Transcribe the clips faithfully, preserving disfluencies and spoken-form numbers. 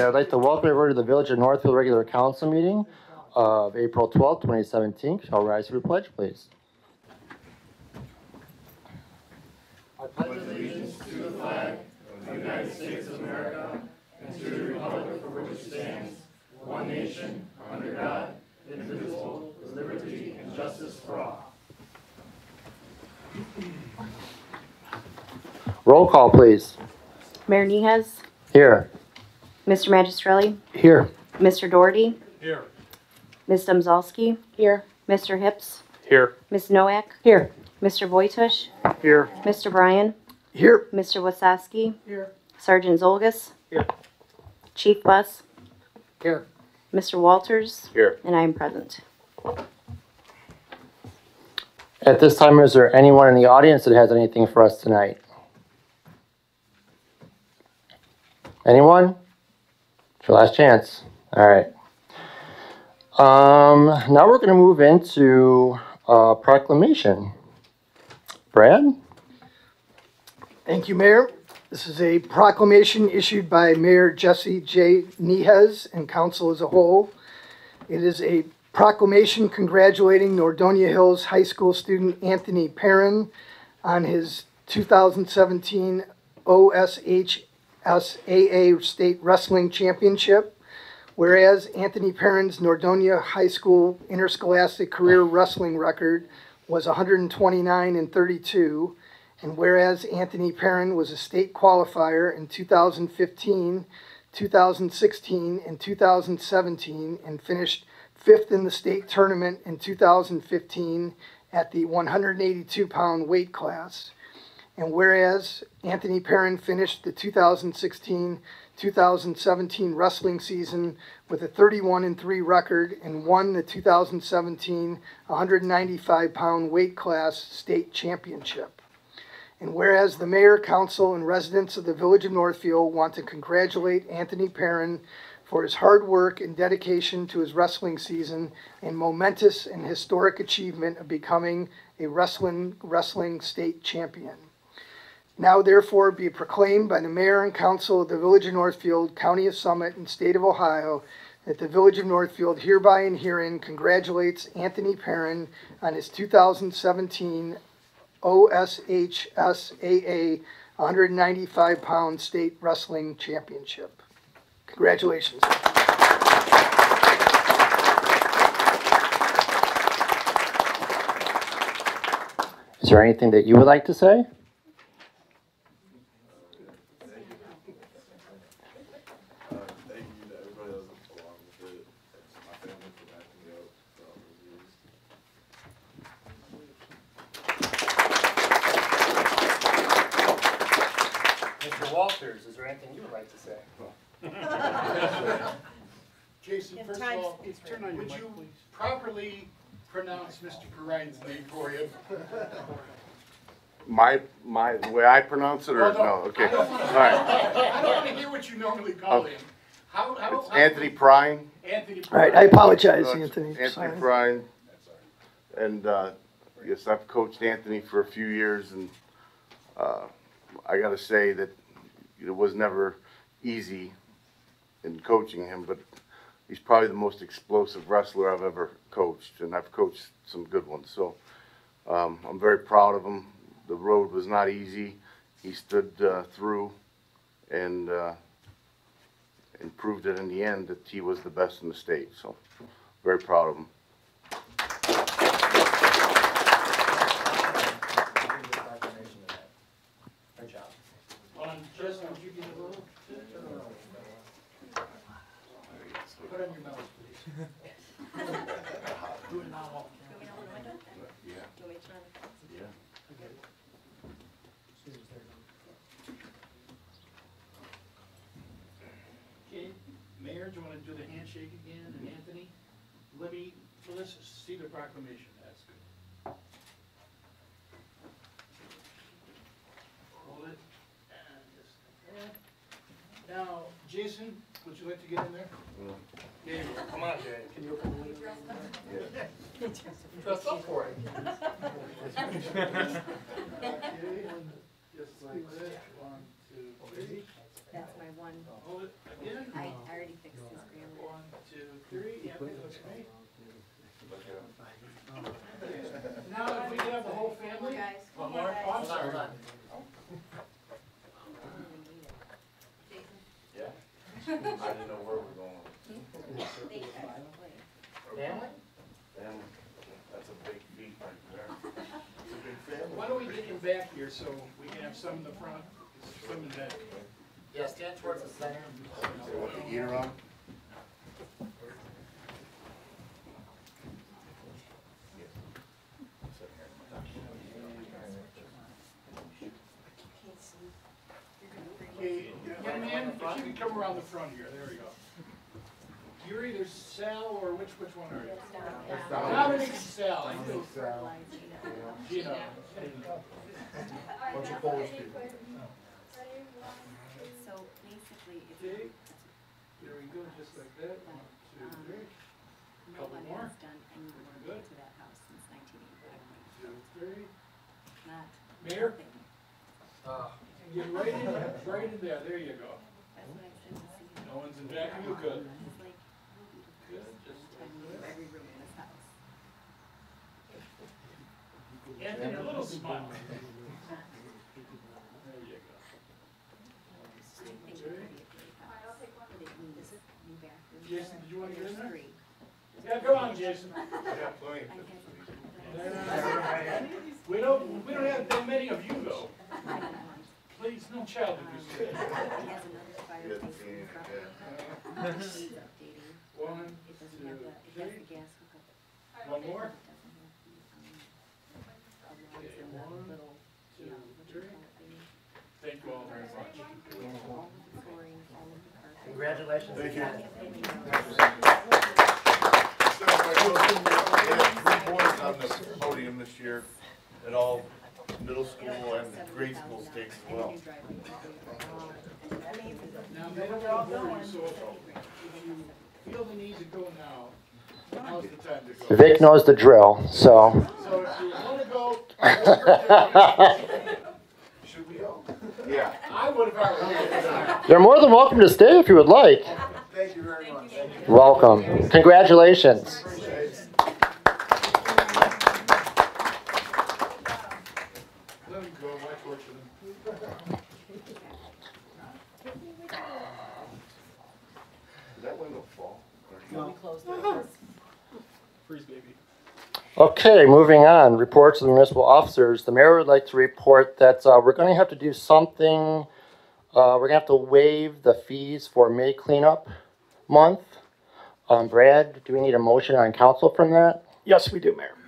I'd like to welcome everybody to the Village of Northfield regular council meeting of April twelfth, twenty seventeen. Shall rise for the pledge, please. I pledge allegiance to the flag of the United States of America and to the republic for which it stands, one nation, under God, indivisible, with liberty and justice for all. Roll call, please. Mayor Niehaus, Here. Mister Magistrelli, Here. Mister Doherty, Here. Miz Domzalski, here, Mister Hips, Here. Miz Nowak, here, Mister Wojtush, Here. Mister Bryan, Here. Mister Wasowski, Here. Sergeant Zolgis, Here. Chief Buss, Here. Mister Walters, Here. and I am present. At this time, is there anyone in the audience that has anything for us tonight? Anyone? It's your last chance. All right. Um, now we're going to move into uh, proclamation. Brad? Thank you, Mayor. This is a proclamation issued by Mayor Jesse J. Niehaus and Council as a whole. It is a proclamation congratulating Nordonia Hills High School student Anthony Perrin on his two thousand seventeen O S H S A A State Wrestling Championship. Whereas Anthony Perrin's Nordonia High School interscholastic career wrestling record was one hundred twenty-nine and thirty-two. And whereas Anthony Perrin was a state qualifier in two thousand fifteen, two thousand sixteen, and two thousand seventeen, and finished fifth in the state tournament in two thousand fifteen at the one hundred eighty-two pound weight class. And whereas Anthony Perrin finished the two thousand sixteen, two thousand seventeen wrestling season with a thirty-one and three record and won the two thousand seventeen one hundred ninety-five pound weight class state championship. And whereas the mayor, council, and residents of the Village of Northfield want to congratulate Anthony Perrin for his hard work and dedication to his wrestling season and momentous and historic achievement of becoming a wrestling wrestling state champion. Now therefore be proclaimed by the mayor and council of the Village of Northfield, County of Summit, and State of Ohio that the Village of Northfield hereby and herein congratulates Anthony Perrin on his two thousand seventeen O S H S A A one hundred ninety-five pound state wrestling championship. Congratulations. Is there anything that you would like to say? Mister Walters, is there anything you would like to say? Jason, first of all, would you properly pronounce Mister Perrine's name for you? My, my, the way I pronounce it, or Oh, no? Okay, all right. I don't want to hear what you normally call Okay. him. How, how? It's Anthony Prine. Anthony All right, I Perrine. apologize, Uh, Anthony. Anthony Sorry. Prine. And, uh, yes, I've coached Anthony for a few years, and, uh, I gotta say that it was never easy in coaching him, but he's probably the most explosive wrestler I've ever coached, and I've coached some good ones, so, um, I'm very proud of him. The road was not easy. He stood, uh, through and, uh, and proved it in the end that he was the best in the state, so very proud of him. Good job. Um, Justin, would you give a little? Put on your mouth, please. Do it now. Yeah. Yeah. Okay, Mayor, do you want to do the handshake again, and Anthony? Let me, so let's see the proclamation, that's good. Hold it, and just, like that. Now, Jason, would you like to get in there? Yeah, you go. Come on, Jay. Can you open the window? Yeah. Dress up for it. Okay, and just like that, one, two, three. That's my one. Hold it again. I already fixed his grammar. One, two, three. Yep, it looks great. Now, if we can have the whole family. Guys, One more. Oh, I'm sorry. Yeah. I didn't know where we're going. Family? And that's a big feat right there. It's a big family. Why don't we get him back here so we can have some in the front, some in the back. Yeah, stand towards the center. They want the ear on? Okay, young man, if you can come around the front here, there we go. You're either Sal or which, which one are you? Dominic and Sal, I feel Gino. Bunch of Polish people. So basically, it's, Okay, there we go, just like that. One, two, three. no Couple one more. has done any Good. work to that house since nineteen eighty-five. Two, three. Not Mayor? nothing. Get right in, right in there, there you go. That's what I said to see. No one's in back of you, good. It's like, Good, just I move every room in this house. Anthony, a little smile. There you go. I think it could be a great house. But it needs new bathrooms. Jason, did you want to get in there? Three. Yeah, come on, Jason. I have We don't, we don't have that many of you though. Please, no child abuse. He has another fireplace in the front. It needs updating. One, It doesn't have the, it has the gas hookup. one more. It doesn't have the, um, alarms and the little, you know, what you call it, thing. Thank you all very much. All of the flooring, all of the carpet. Congratulations. Thank you. Thank you. We have three boys on the podium this year at all middle school and grade school stakes as well. Now, they don't all go, so if you feel the need to go now, now's the time to go. Vic knows the drill, so. So if you wanna go, Should we go? Yeah. I would have already. You're more than welcome to stay if you would like. Thank you very much. Welcome. Congratulations. Let him go, watch work for them. Did that window fall? Freeze, baby. Okay, moving on. Reports of the municipal officers. The mayor would like to report that uh, we're going to have to do something. Uh, we're going to have to waive the fees for May cleanup month. Um, Brad, do we need a motion on council from that? Yes, we do, Mayor.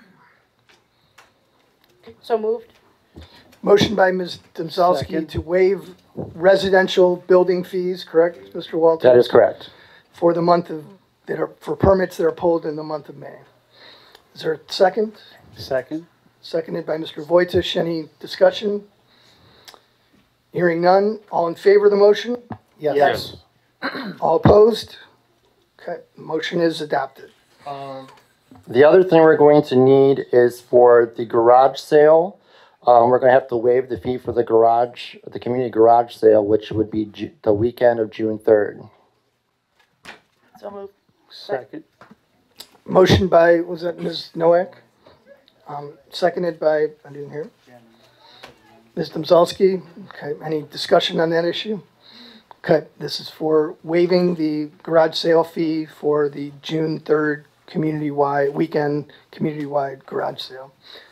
So moved. Motion by Miz Domzalski to waive residential building fees, correct, Mister Walter? That is correct. For the month of, that are, for permits that are pulled in the month of May. Is there a second? Second. Seconded by Mister Voitish. Any discussion? Hearing none. All in favor of the motion? Yes. All opposed? Okay, motion is adopted. The other thing we're going to need is for the garage sale. Um, we're going to have to waive the fee for the garage, the community garage sale, which would be Ju- the weekend of June third. So moved. Second. Motion by, was that Miz Noack? Um, seconded by, I didn't hear. Miz Domzalski. Okay, any discussion on that issue? Okay, this is for waiving the garage sale fee for the June third community-wide, weekend community-wide garage sale.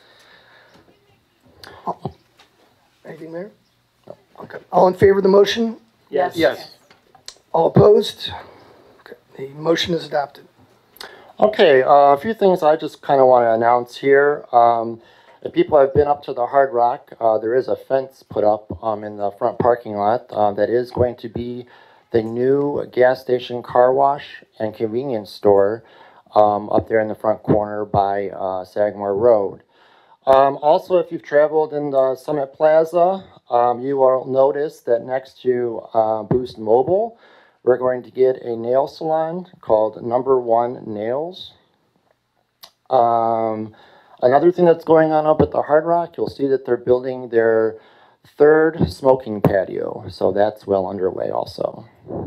Anything there? Okay, all in favor of the motion? Yes. Yes. All opposed? Okay, the motion is adopted. Okay, uh, a few things I just kind of want to announce here. Um, if people have been up to the Hard Rock, uh, there is a fence put up um, in the front parking lot uh, that is going to be the new gas station car wash and convenience store um, up there in the front corner by uh, Sagamore Road. Um, also, if you've traveled in the Summit Plaza, um, you will notice that next to uh, Boost Mobile, we're going to get a nail salon called Number One Nails. Um, another thing that's going on up at the Hard Rock, you'll see that they're building their third smoking patio, so that's well underway also.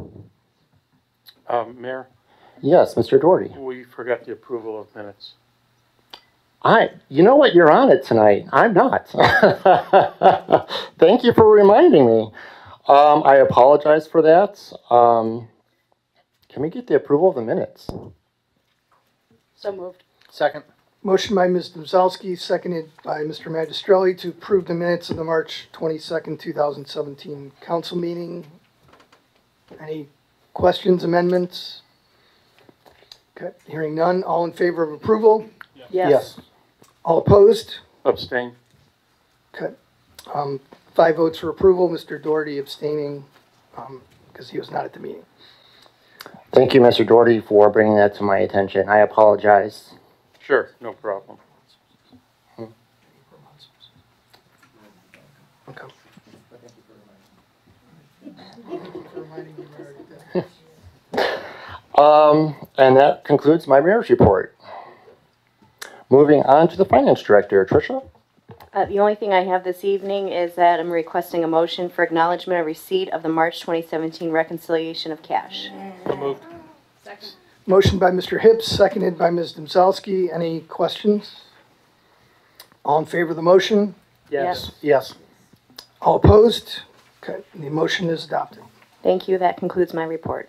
Um, Mayor, Yes, Mister Doherty. we forgot the approval of minutes. I, you know what, you're on it tonight. I'm not. Thank you for reminding me. Um, I apologize for that. Um, can we get the approval of the minutes? So moved. Second. Motion by Miz Domzalski, seconded by Mister Magistrelli to approve the minutes of the March twenty-second, two thousand seventeen council meeting. Any questions, amendments? Okay, hearing none. All in favor of approval? Yes. All opposed? Abstain. Okay. Um, five votes for approval, Mister Doherty abstaining, um, because he was not at the meeting. Thank you, Mister Doherty, for bringing that to my attention. I apologize. Sure, no problem. Okay. Um, and that concludes my mayor's report. Moving on to the finance director, Tricia. Uh, the only thing I have this evening is that I'm requesting a motion for acknowledgement of receipt of the March twenty seventeen reconciliation of cash. So moved. Motion by Mister Hips, seconded by Miz Domzalski. Any questions? All in favor of the motion? Yes. Yes. All opposed? Okay, the motion is adopted. Thank you. That concludes my report.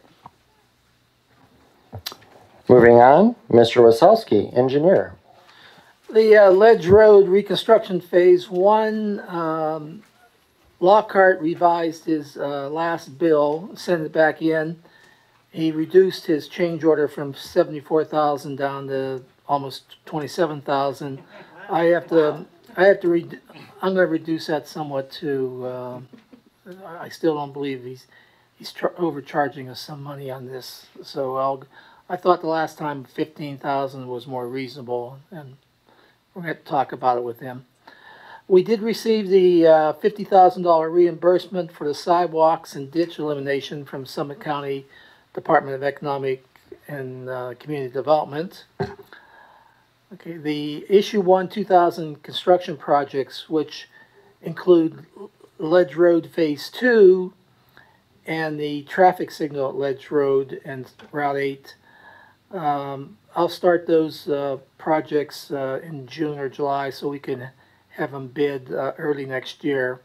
Moving on, Mister Wasowski, engineer. The uh, Ledge Road reconstruction phase one, um, Lockhart revised his uh, last bill, sent it back in. He reduced his change order from seventy-four thousand down to almost twenty-seven thousand. I have to, I have to, re- I'm gonna reduce that somewhat too. Uh, I still don't believe he's, he's char- overcharging us some money on this. So I'll, I thought the last time fifteen thousand was more reasonable, and we're going to talk about it with him. We did receive the uh, fifty thousand dollars reimbursement for the sidewalks and ditch elimination from Summit County Department of Economic and uh, Community Development. Okay, the issue one two thousand construction projects, which include Ledge Road Phase two and the traffic signal at Ledge Road and Route eight. Um, I'll start those uh, projects uh, in June or July so we can have them bid uh, early next year.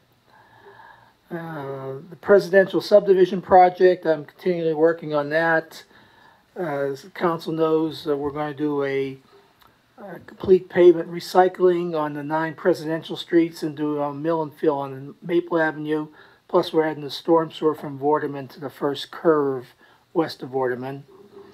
Uh, the presidential subdivision project, I'm continually working on that. Uh, as the council knows, uh, we're going to do a, a complete pavement recycling on the nine presidential streets and do a mill and fill on Maple Avenue. Plus, we're adding the storm sewer from Vorderman to the first curve west of Vorderman.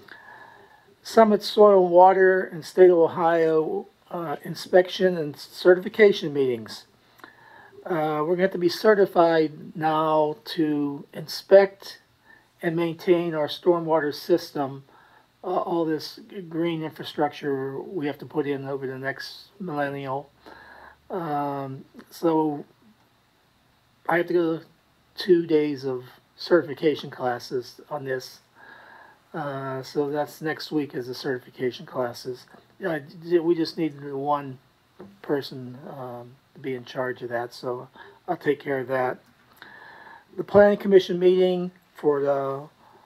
Summit Soil and Water and State of Ohio uh, inspection and certification meetings. Uh, we're going to be certified now to inspect and maintain our stormwater system, uh, all this green infrastructure we have to put in over the next millennial. Um, so I have to go two days of certification classes on this. Uh, so that's next week as the certification classes. Uh, we just need one person um, to be in charge of that, so I'll take care of that. The Planning Commission meeting for the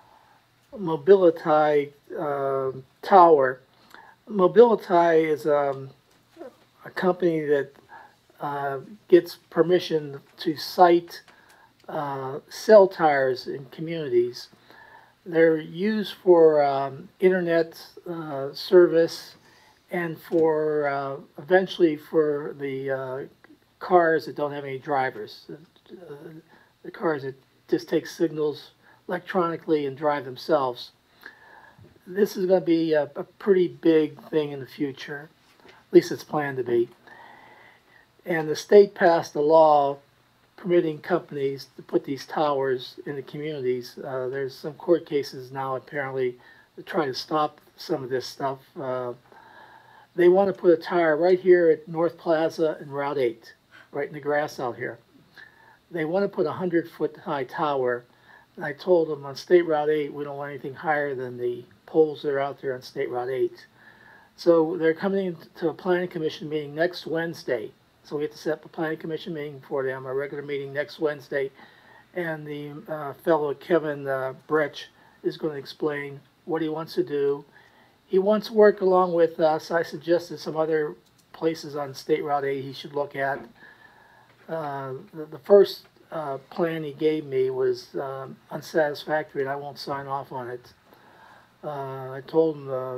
Mobility uh, Tower. Mobility is um, a company that uh, gets permission to site uh, cell towers in communities. They're used for um, internet uh, service and for uh, eventually for the uh, cars that don't have any drivers. Uh, the cars that just take signals electronically and drive themselves. This is going to be a, a pretty big thing in the future. At least it's planned to be. And the state passed a law permitting companies to put these towers in the communities. Uh, there's some court cases now apparently to try to stop some of this stuff. Uh, they want to put a tower right here at North Plaza and Route eight, right in the grass out here. They want to put a hundred foot high tower. And I told them on State Route eight, we don't want anything higher than the poles that are out there on State Route eight. So they're coming to a planning commission meeting next Wednesday So we have to set up a planning commission meeting for them, a regular meeting next Wednesday. And the uh, fellow Kevin uh, Bretsch is going to explain what he wants to do. He wants to work along with us. I suggested some other places on State Route eight he should look at. Uh, the, the first uh, plan he gave me was um, unsatisfactory, and I won't sign off on it. Uh, I told him uh,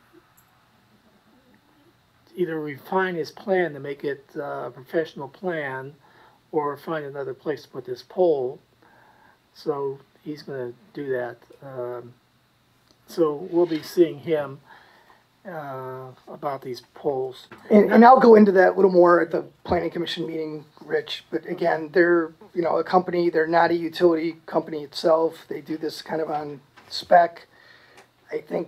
either refine his plan to make it uh, a professional plan, or find another place to put this pole. So he's going to do that. Um, so we'll be seeing him uh, about these poles. And, and I'll go into that a little more at the planning commission meeting, Rich. But again, they're, you know, a company, they're not a utility company itself. They do this kind of on spec. I think,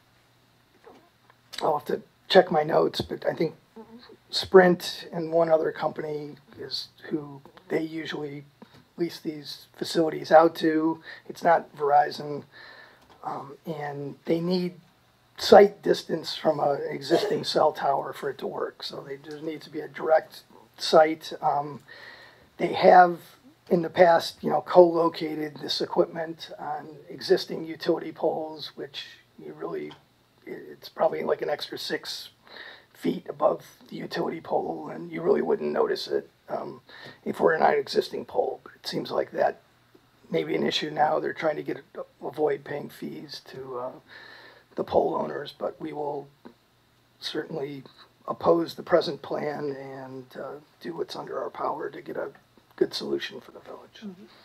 I'll have to check my notes, but I think Sprint and one other company is who they usually lease these facilities out to. It's not Verizon. Um, and they need site distance from an existing cell tower for it to work. So they, there needs to be a direct site. Um, they have in the past, you know, co-located this equipment on existing utility poles, which you really, it's probably like an extra six feet above the utility pole, and you really wouldn't notice it um, if we're not an existing pole. But it seems like that may be an issue now. They're trying to get avoid paying fees to uh, the pole owners, but we will certainly oppose the present plan and uh, do what's under our power to get a good solution for the village.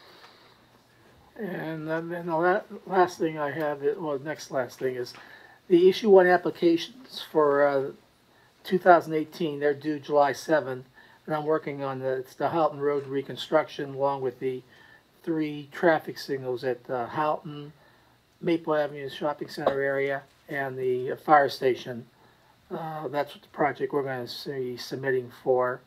Mm-hmm. And then, then the la last thing I have, is, well, next last thing is the issue one applications for uh, two thousand eighteen. They're due July seventh, and I'm working on the, it's the Houghton Road reconstruction along with the three traffic signals at uh, Houghton, Maple Avenue Shopping Center area, and the uh, fire station. Uh, that's what the project we're going to be submitting for.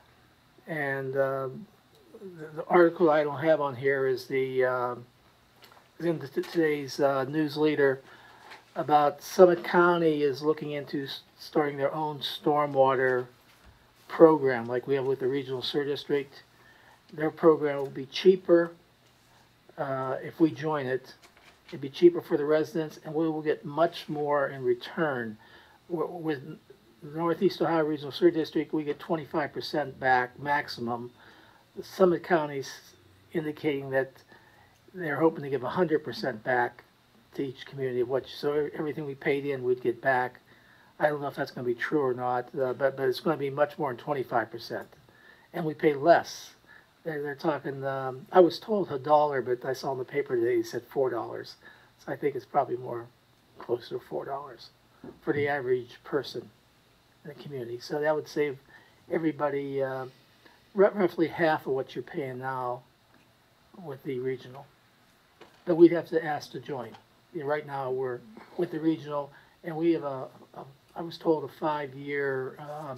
And um, the, the article I don't have on here is the um, is in the, today's uh, news leader about Summit County is looking into starting their own stormwater program like we have with the Regional Sewer District. Their program will be cheaper uh, if we join it. It'd be cheaper for the residents, and we will get much more in return. With the Northeast Ohio Regional Sewer District, we get twenty-five percent back maximum. The Summit County's indicating that they're hoping to give one hundred percent back to each community, which, so everything we paid in, we'd get back. I don't know if that's going to be true or not, uh, but, but it's going to be much more than twenty-five percent. And we pay less. They're, they're talking, um, I was told a dollar, but I saw in the paper today he said four dollars. So I think it's probably more closer to four dollars for the average person in the community. So that would save everybody uh, roughly half of what you're paying now with the regional. But we'd have to ask to join. You know, right now we're with the regional, and we have a, a I was told a five-year, um,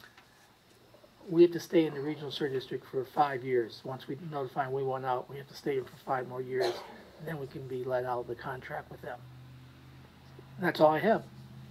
we have to stay in the Regional Sewer District for five years. Once we notify we want out, we have to stay in for five more years, and then we can be let out of the contract with them. And that's all I have.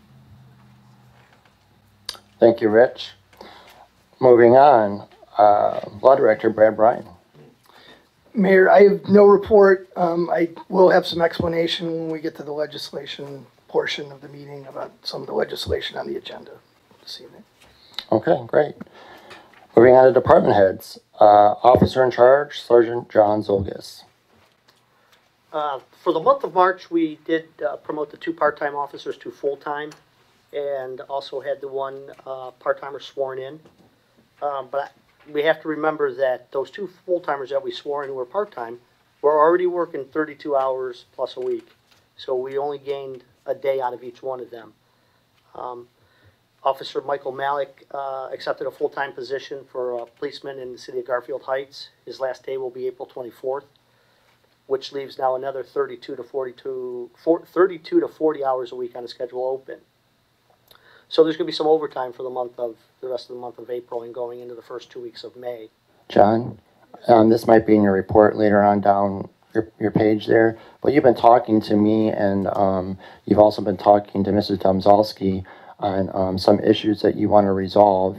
Thank you, Rich. Moving on, uh, Law Director Brad Bryan. Mayor, I have no report. Um, I will have some explanation when we get to the legislation portion of the meeting about some of the legislation on the agenda this evening. Okay, great. Moving on to department heads. Uh, Officer in charge, Sergeant John Zolgis. Uh, for the month of March, we did uh, promote the two part-time officers to full-time, and also had the one uh, part-timer sworn in. Um, but we have to remember that those two full-timers that we swore in who were part-time were already working thirty-two hours plus a week. So we only gained a day out of each one of them. Um, Officer Michael Malik uh, accepted a full-time position for a policeman in the city of Garfield Heights. His last day will be April twenty-fourth, which leaves now another thirty-two to forty-two, thirty-two to forty hours a week on the schedule open. So there's going to be some overtime for the month of the rest of the month of April and going into the first two weeks of May. John, um, this might be in your report later on down your, your page there, but you've been talking to me, and um, you've also been talking to Missus Domzalski on um, some issues that you want to resolve.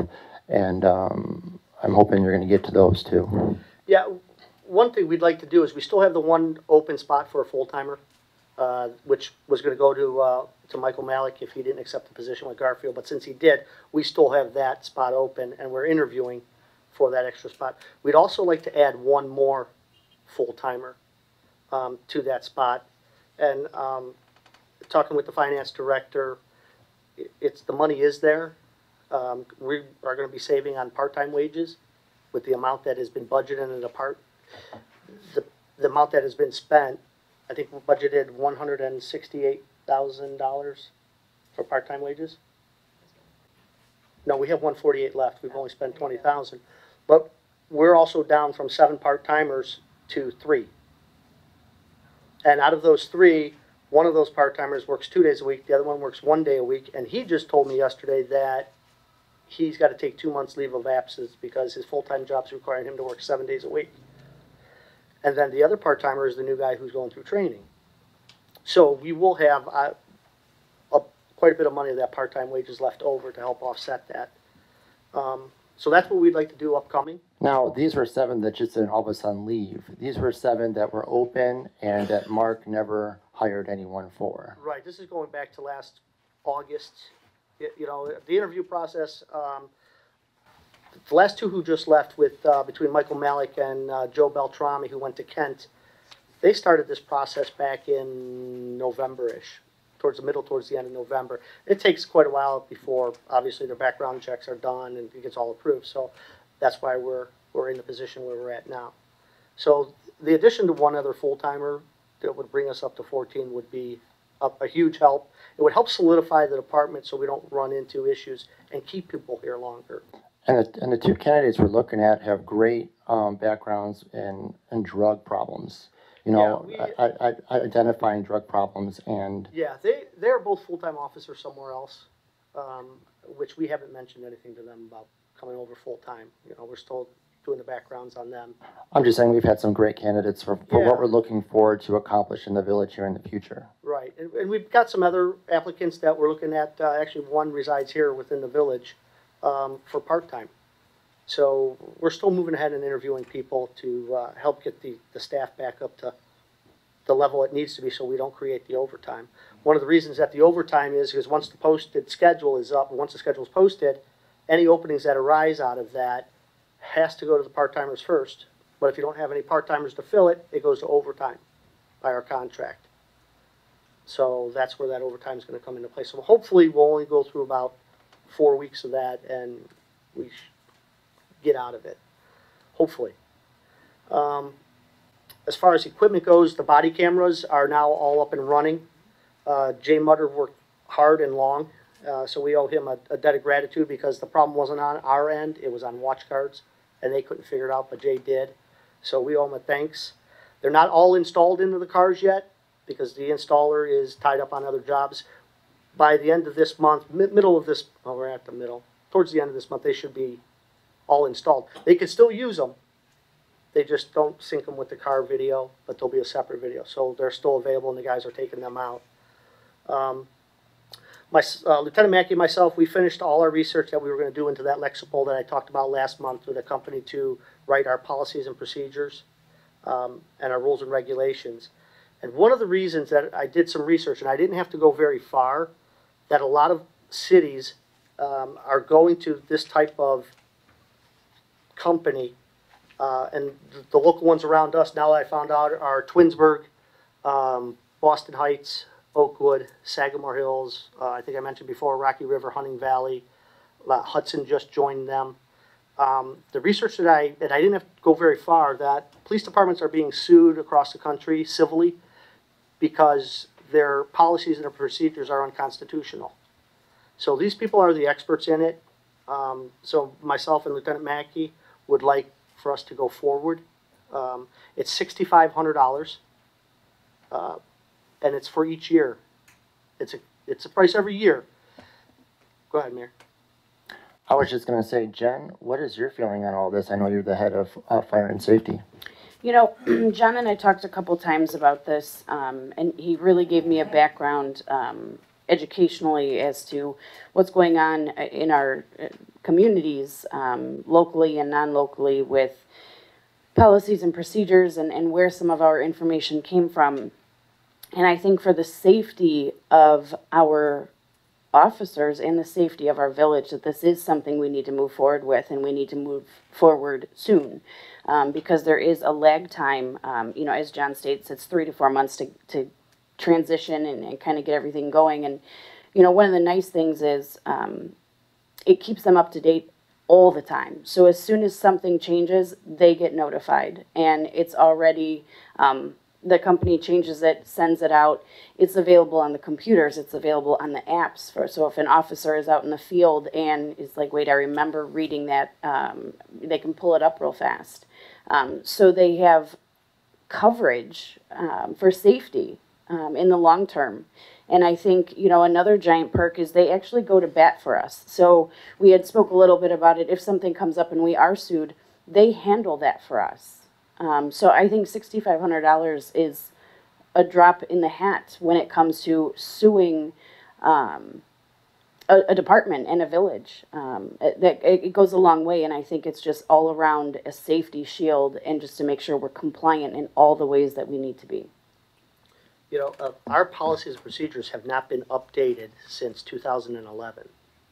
and um, I'm hoping you're going to get to those too. Yeah, one thing we'd like to do is we still have the one open spot for a full-timer, uh, which was gonna go to, uh, to Michael Malik if he didn't accept the position with Garfield, but since he did, we still have that spot open, and we're interviewing for that extra spot. We'd also like to add one more full-timer, um, to that spot, and, um, talking with the finance director, i- it's, the money is there. Um, we are gonna be saving on part-time wages with the amount that has been budgeted in the part, the, the amount that has been spent. I think we budgeted one hundred and sixty-eight thousand dollars for part-time wages. No, we have one forty-eight left. We've only spent twenty thousand. But we're also down from seven part-timers to three. And out of those three, one of those part-timers works two days a week, the other one works one day a week, and he just told me yesterday that he's got to take two months leave of absence because his full-time job's requiring him to work seven days a week. And then the other part-timer is the new guy who's going through training. So we will have uh, a, quite a bit of money of that part-time wages left over to help offset that. Um, so that's what we'd like to do upcoming. Now, these were seven that just didn't all of a sudden leave. These were seven that were open and that Mark never hired anyone for. Right, this is going back to last August. Y- You know, the interview process, um, the last two who just left with, uh, between Michael Malik and, uh, Joe Beltrami, who went to Kent, they started this process back in November-ish, towards the middle, towards the end of November. It takes quite a while before, obviously, their background checks are done and it gets all approved, so that's why we're, we're in the position where we're at now. So the addition to one other full-timer that would bring us up to fourteen would be a, a huge help. It would help solidify the department so we don't run into issues and keep people here longer. And the, and the two candidates we're looking at have great um, backgrounds in, in drug problems. You know, Yeah, we- I, I, I identifying drug problems and Yeah, they, they're both full-time officers somewhere else, um, which we haven't mentioned anything to them about coming over full-time. You know, we're still doing the backgrounds on them. I'm just saying we've had some great candidates for, for Yeah. what we're looking forward to accomplish in the village here in the future. Right, and, and we've got some other applicants that we're looking at, uh, actually one resides here within the village, um, for part-time. So we're still moving ahead and interviewing people to, uh, help get the, the staff back up to the level it needs to be so we don't create the overtime. One of the reasons that the overtime is, is once the posted schedule is up, once the schedule is posted, any openings that arise out of that has to go to the part-timers first. But if you don't have any part-timers to fill it, it goes to overtime by our contract. So that's where that overtime is gonna come into play. So hopefully we'll only go through about four weeks of that and we sh- get out of it, hopefully. Um, as far as equipment goes, the body cameras are now all up and running. Uh, Jay Mutter worked hard and long, uh, so we owe him a, a debt of gratitude because the problem wasn't on our end, it was on WatchGuards, and they couldn't figure it out, but Jay did. So we owe him a thanks. They're not all installed into the cars yet because the installer is tied up on other jobs. By the end of this month, mid- middle of this, well, we're at the middle, towards the end of this month, they should be all installed. They can still use them. They just don't sync them with the car video, but there'll be a separate video. So they're still available and the guys are taking them out. Um, my, uh, Lieutenant Mackey and myself, we finished all our research that we were going to do into that Lexipol that I talked about last month with a company to write our policies and procedures um, and our rules and regulations. And one of the reasons that I did some research, and I didn't have to go very far, that a lot of cities um, are going to this type of company, uh, and the, the local ones around us, now that I found out, are Twinsburg, um, Boston Heights, Oakwood, Sagamore Hills, uh, I think I mentioned before, Rocky River, Hunting Valley, uh, Hudson just joined them. Um, the research that I, that I didn't have to go very far, that police departments are being sued across the country civilly because their policies and their procedures are unconstitutional. So these people are the experts in it. Um, so myself and Lieutenant Mackey would like for us to go forward. Um, it's sixty-five hundred dollars, uh, and it's for each year. It's a it's a price every year. Go ahead, Mayor. I was just going to say, Jen, what is your feeling on all this? I know you're the head of uh, fire and safety. You know, John and I talked a couple times about this, um, and he really gave me a background um, educationally as to what's going on in our uh, communities, um, locally and non-locally, with policies and procedures and, and where some of our information came from. And I think for the safety of our officers and the safety of our village, that this is something we need to move forward with, and we need to move forward soon. Um, because there is a lag time, um, you know, as John states, it's three to four months to, to transition and, and kind of get everything going. And, you know, one of the nice things is um, it keeps them up to date all the time. So as soon as something changes, they get notified, and it's already, um, the company changes it, sends it out. It's available on the computers. It's available on the apps. For so if an officer is out in the field and is like, wait, I remember reading that, um, they can pull it up real fast. Um, so they have coverage um, for safety um, in the long term. And I think, you know, another giant perk is they actually go to bat for us. So we had spoke a little bit about it. If something comes up and we are sued, they handle that for us. Um, so I think six thousand five hundred dollars is a drop in the hat when it comes to suing um, a, a department and a village. Um, it, that, it goes a long way, and I think it's just all around a safety shield, and just to make sure we're compliant in all the ways that we need to be. You know, uh, our policies and procedures have not been updated since two thousand eleven.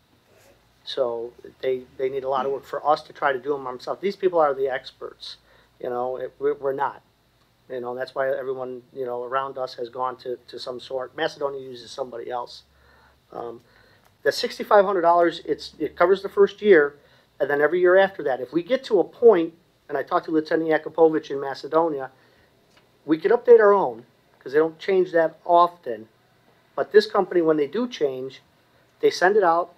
So they, they need a lot of work for us to try to do them ourselves. These people are the experts. You know, it, we're, we're not. You know, that's why everyone, you know, around us has gone to, to some sort. Macedonia uses somebody else. Um, the six thousand five hundred dollars, it's, it covers the first year, and then every year after that. If we get to a point, and I talked to Lieutenant Yakupovich in Macedonia, we could update our own, because they don't change that often. But this company, when they do change, they send it out,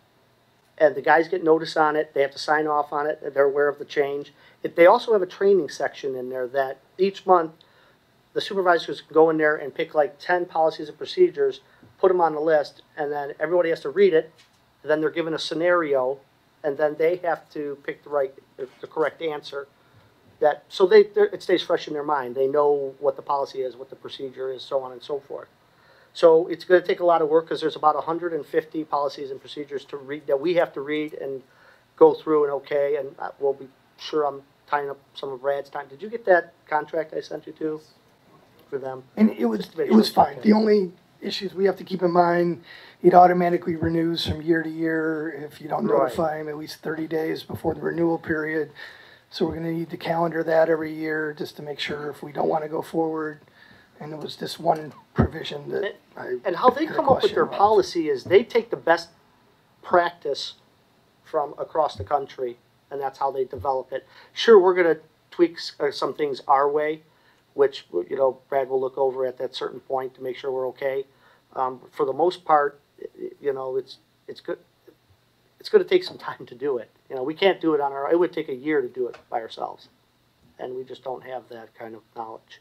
and the guys get notice on it. They have to sign off on it. They're aware of the change. It, they also have a training section in there that each month the supervisors can go in there and pick like ten policies and procedures, put them on the list, and then everybody has to read it. And then they're given a scenario, and then they have to pick the right, the correct answer. That so they it stays fresh in their mind. They know what the policy is, what the procedure is, so on and so forth. So it's going to take a lot of work, because there's about one hundred fifty policies and procedures to read that we have to read and go through and okay. And we'll be sure I'm tying up some of Brad's time. Did you get that contract I sent you to for them? And it was, it was fine. The only issues we have to keep in mind, it automatically renews from year to year if you don't Right. notify them at least thirty days before the renewal period. So we're gonna need to calendar that every year just to make sure if we don't wanna go forward. And it was this one provision that I. And how they had a come up with question their about. policy is they take the best practice from across the country, and that's how they develop it. Sure, we're gonna tweak s- uh, some things our way, which, you know, Brad will look over at that certain point to make sure we're okay. Um, for the most part, i- i- you know, it's, it's good, it's gonna take some time to do it. You know, we can't do it on our, it would take a year to do it by ourselves, and we just don't have that kind of knowledge.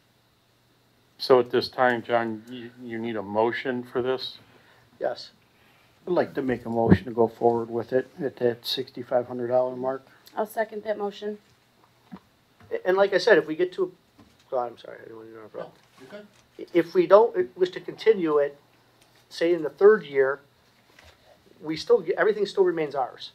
So at this time, John, you, you need a motion for this? Yes. I'd like to make a motion to go forward with it at that sixty-five hundred dollar mark. I'll second that motion. And like I said, if we get to, oh, I'm sorry, I didn't want to interrupt. If we don't wish to continue it, say in the third year, we still, get everything still remains ours.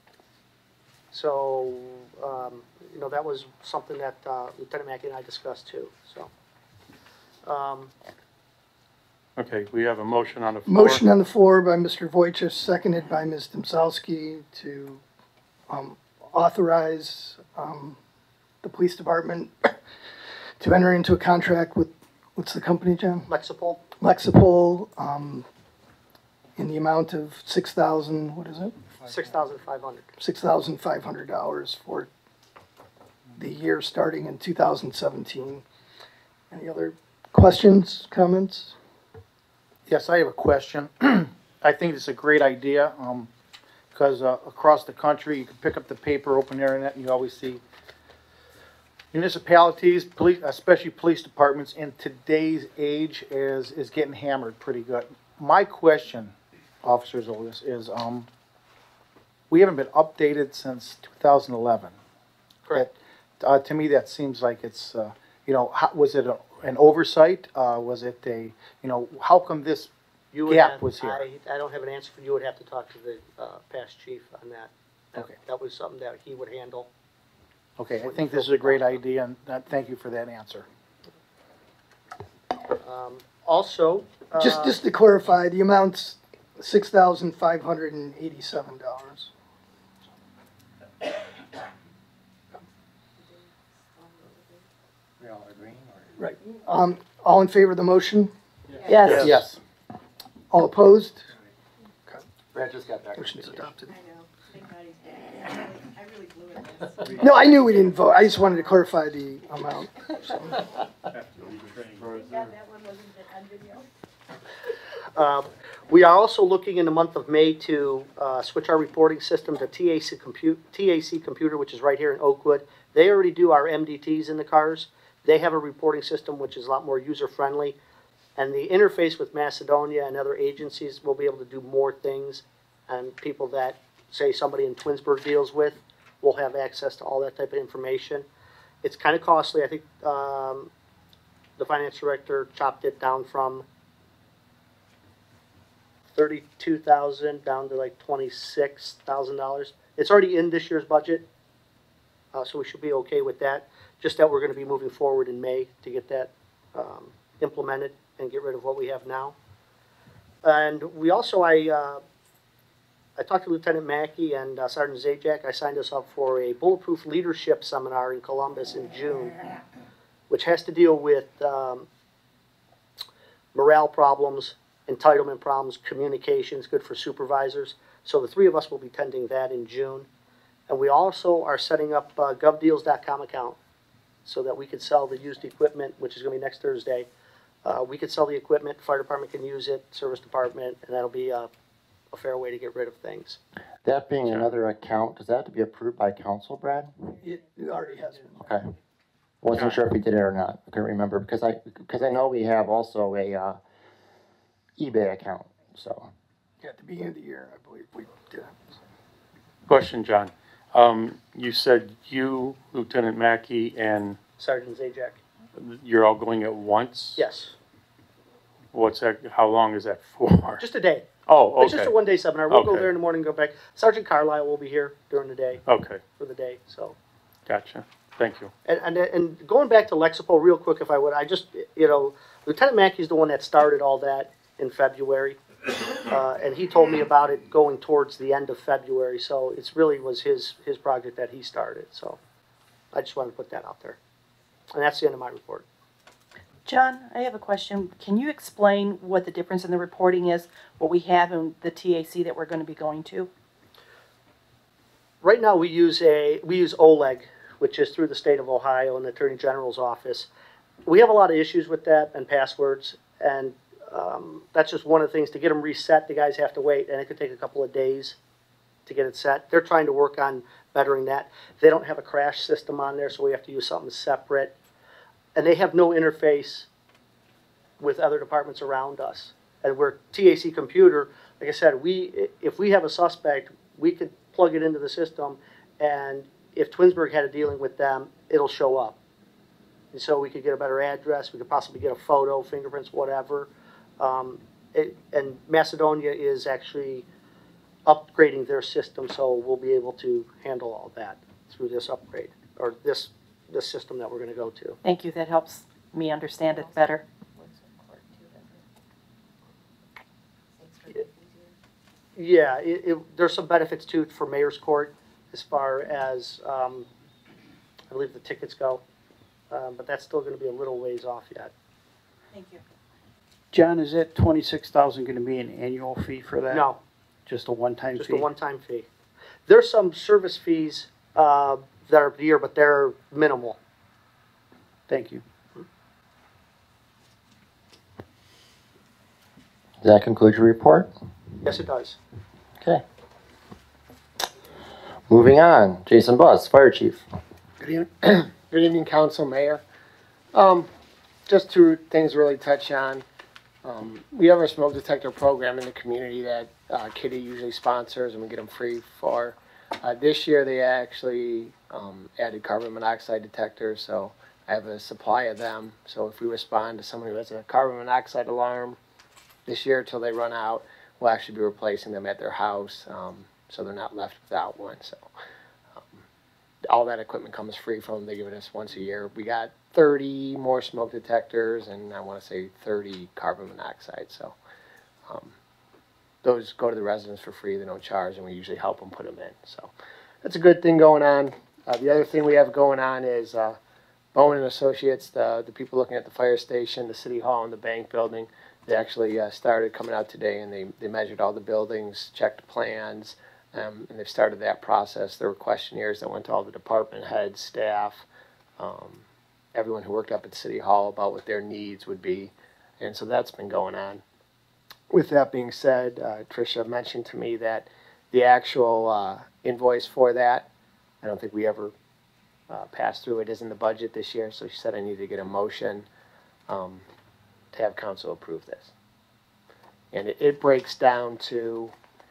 So, um, you know, that was something that uh, Lieutenant Mackey and I discussed too, so. Um, Okay, we have a motion on the floor. Motion on the floor by Mister Wojcik, seconded by Miz Demsowski to um, authorize um, the police department to enter into a contract with, what's the company, John? Lexipol, Lexipol, um, in the amount of six thousand, what is it? six thousand five hundred. Six thousand five hundred dollars for the year starting in two thousand seventeen. Any other questions, comments? Yes, I have a question. I think it's a great idea, um, because, uh, across the country, you can pick up the paper, open the internet, and you always see municipalities, police, especially police departments in today's age is, is getting hammered pretty good. My question, Officers Otis, is, um, we haven't been updated since two thousand eleven. Correct. Uh, to me, that seems like it's, uh, you know, how, was it a, an oversight? Uh, was it a, you know, how come this You would gap have- was here? I, I don't have an answer for you. You would have to talk to the uh, past chief on that. That- Okay. That was something that he would handle. Okay, I think this is a great idea, and that, thank you for that answer. Um, Also. Just, uh, just to clarify, the amount's six thousand five hundred and eighty-seven dollars. We all agreeing, or? Right. Um, all in favor of the motion? Yes. Yes. All opposed? Brad just got back. from Motion's vacation. adopted. I know, thank God he's back. I really blew it this. No, I knew we didn't vote. I just wanted to clarify the amount. so. Um, We are also looking in the month of May to uh, switch our reporting system to T A C Compute, T A C Computer, which is right here in Oakwood. They already do our M D Ts in the cars. They have a reporting system which is a lot more user-friendly. And the interface with Macedonia and other agencies will be able to do more things. And people that, say, somebody in Twinsburg deals with will have access to all that type of information. It's kind of costly. I think um, the finance director chopped it down from thirty-two thousand down to like twenty-six thousand dollars. It's already in this year's budget, uh, so we should be okay with that. Just that we're going to be moving forward in May to get that um, implemented and get rid of what we have now. And we also, I, uh, I talked to Lieutenant Mackey and uh, Sergeant Zajac. I signed us up for a bulletproof leadership seminar in Columbus in June, which has to deal with um, morale problems, entitlement problems, communications, good for supervisors. So the three of us will be attending that in June. And we also are setting up a gov deals dot com account so that we could sell the used equipment, which is going to be next Thursday. Uh, we could sell the equipment, fire department can use it, service department, and that'll be a, a fair way to get rid of things. That being another account, does that have to be approved by council, Brad? It it already has been. Okay. Wasn't sure if we did it or not. I couldn't remember because I, because I know we have also a, uh, eBay account, so. Yeah, at the beginning of the year, I believe we did. Question, John. Um, you said you, Lieutenant Mackey, and Sergeant Zajac. you're all going at once? Yes, What's that, how long is that for? just a day. Oh, It's just okay, a one-day seminar. We'll go Okay. there in the morning, go back. Sergeant Carlisle will be here during the day, okay, for the day, so. gotcha. Thank you. And, and, and going back to Lexipol real quick, if I would, I just, you know, Lieutenant Mackey's the one that started all that in February. Uh, and he told me about it going towards the end of February, so it's really was his, his project that he started, so. I just wanted to put that out there. And that's the end of my report. John, I have a question. Can you explain what the difference in the reporting is, what we have in the T A C that we're going to be going to? Right now, we use a, we use OLEG, which is through the state of Ohio and the Attorney General's office. We have a lot of issues with that and passwords, and um, that's just one of the things. To get them reset, the guys have to wait, and it could take a couple of days to get it set. They're trying to work on bettering that. They don't have a crash system on there, so we have to use something separate. And they have no interface with other departments around us. And we're T A C Computer, like I said, we if we have a suspect, we could plug it into the system, and if Twinsburg had a dealing with them, it'll show up. And so we could get a better address, we could possibly get a photo, fingerprints, whatever. Um, it, and Macedonia is actually upgrading their system, so we'll be able to handle all that through this upgrade, or this, this system that we're gonna go to. Thank you. That helps me understand it better. Yeah, it, it, there's some benefits too for mayor's court as far as, um, I believe the tickets go. Um, but that's still gonna be a little ways off yet. Thank you. John, is that twenty-six thousand gonna be an annual fee for that? No, Just a one-time fee? just a one-time fee. There's some service fees, uh, that are per year, but they're minimal. Thank you. Does that conclude your report? Yes, it does. Okay. Moving on, Jason Bus, Fire Chief. Good evening, good evening, Council, Mayor. Um, just two things really touch on. Um, we have a smoke detector program in the community that uh, Kitty usually sponsors, and we get them free for. Uh, this year, they actually um, added carbon monoxide detectors, so I have a supply of them. So if we respond to someone who has a carbon monoxide alarm this year till they run out, we'll actually be replacing them at their house. Um, so they're not left without one. So um, all that equipment comes free from them. They give it us once a year. We got thirty more smoke detectors, and I want to say thirty carbon monoxide. So um, those go to the residents for free. They don't charge, and we usually help them put them in. So that's a good thing going on. Uh, the other thing we have going on is uh, Bowen and Associates, the, the people looking at the fire station, the city hall, and the bank building. They actually uh, started coming out today, and they, they measured all the buildings, checked plans, um, and they've started that process. There were questionnaires that went to all the department heads, staff, um, everyone who worked up at City Hall about what their needs would be, and so that's been going on. With that being said, uh, Tricia mentioned to me that the actual uh, invoice for that, I don't think we ever uh, passed through. It is in the budget this year, so she said I need to get a motion um, to have council approve this. And it, it breaks down to,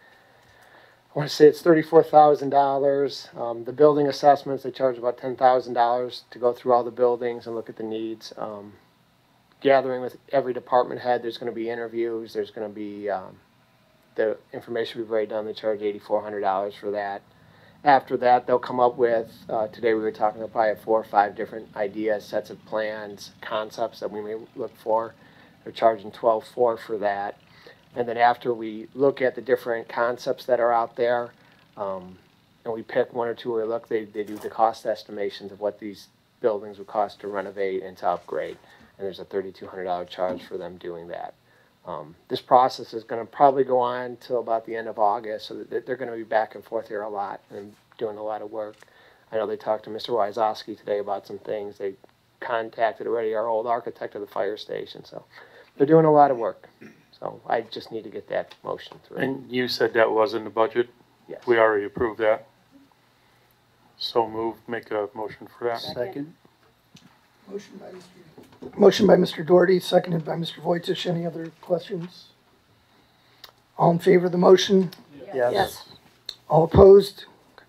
I want to say it's thirty-four thousand dollars. Um, the building assessments, they charge about ten thousand dollars to go through all the buildings and look at the needs. Um, gathering with every department head, there's going to be interviews, there's going to be um, the information we've already done. They charge eighty-four hundred dollars for that. After that, they'll come up with, uh, today we were talking about probably four or five different ideas, sets of plans, concepts that we may look for. They're charging twelve four for that. And then after we look at the different concepts that are out there, um, and we pick one or two we look, they, they do the cost estimations of what these buildings would cost to renovate and to upgrade. And there's a thirty-two hundred dollar charge for them doing that. Um, this process is going to probably go on till about the end of August, so that they're going to be back and forth here a lot and doing a lot of work. I know they talked to Mister Wyzowski today about some things. They contacted already our old architect of the fire station, so they're doing a lot of work. So I just need to get that motion through. And you said that was in the budget? Yes. We already approved that. So move, make a motion for that. Second. Motion by Mister Motion by Mister Doherty, seconded by Mister Vojtich. Any other questions? All in favor of the motion? Yes. Yes. All opposed?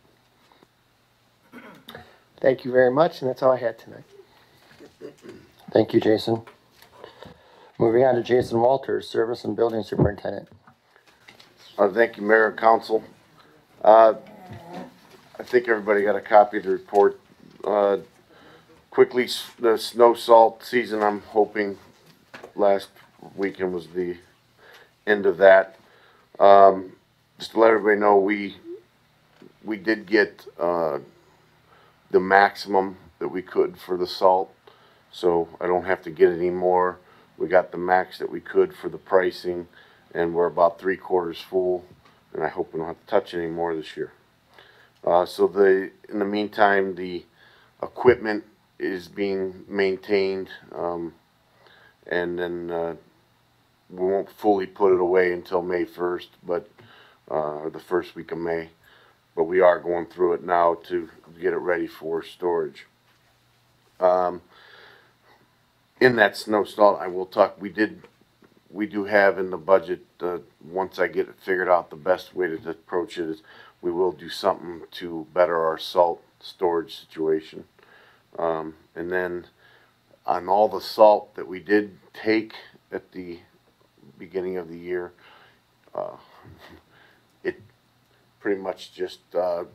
Thank you very much, and that's all I had tonight. Thank you, Jason. Moving on to Jason Walters, Service and Building Superintendent. Uh, thank you, Mayor and Council. Uh, I think everybody got a copy of the report. Uh, quickly, s- the snow salt season, I'm hoping last weekend was the end of that. Um, just to let everybody know, we, we did get, uh, the maximum that we could for the salt, so I don't have to get any more. We got the max that we could for the pricing, and we're about three quarters full, and I hope we don't have to touch any more this year. Uh, so the, in the meantime, the equipment is being maintained, um, and then, uh, we won't fully put it away until May first, but, uh, or the first week of May. But we are going through it now to get it ready for storage. Um, in that snow salt, I will talk, we did, we do have in the budget, uh, once I get it figured out, the best way to approach it is we will do something to better our salt storage situation. Um, and then on all the salt that we did take at the beginning of the year, uh, it pretty much just, uh,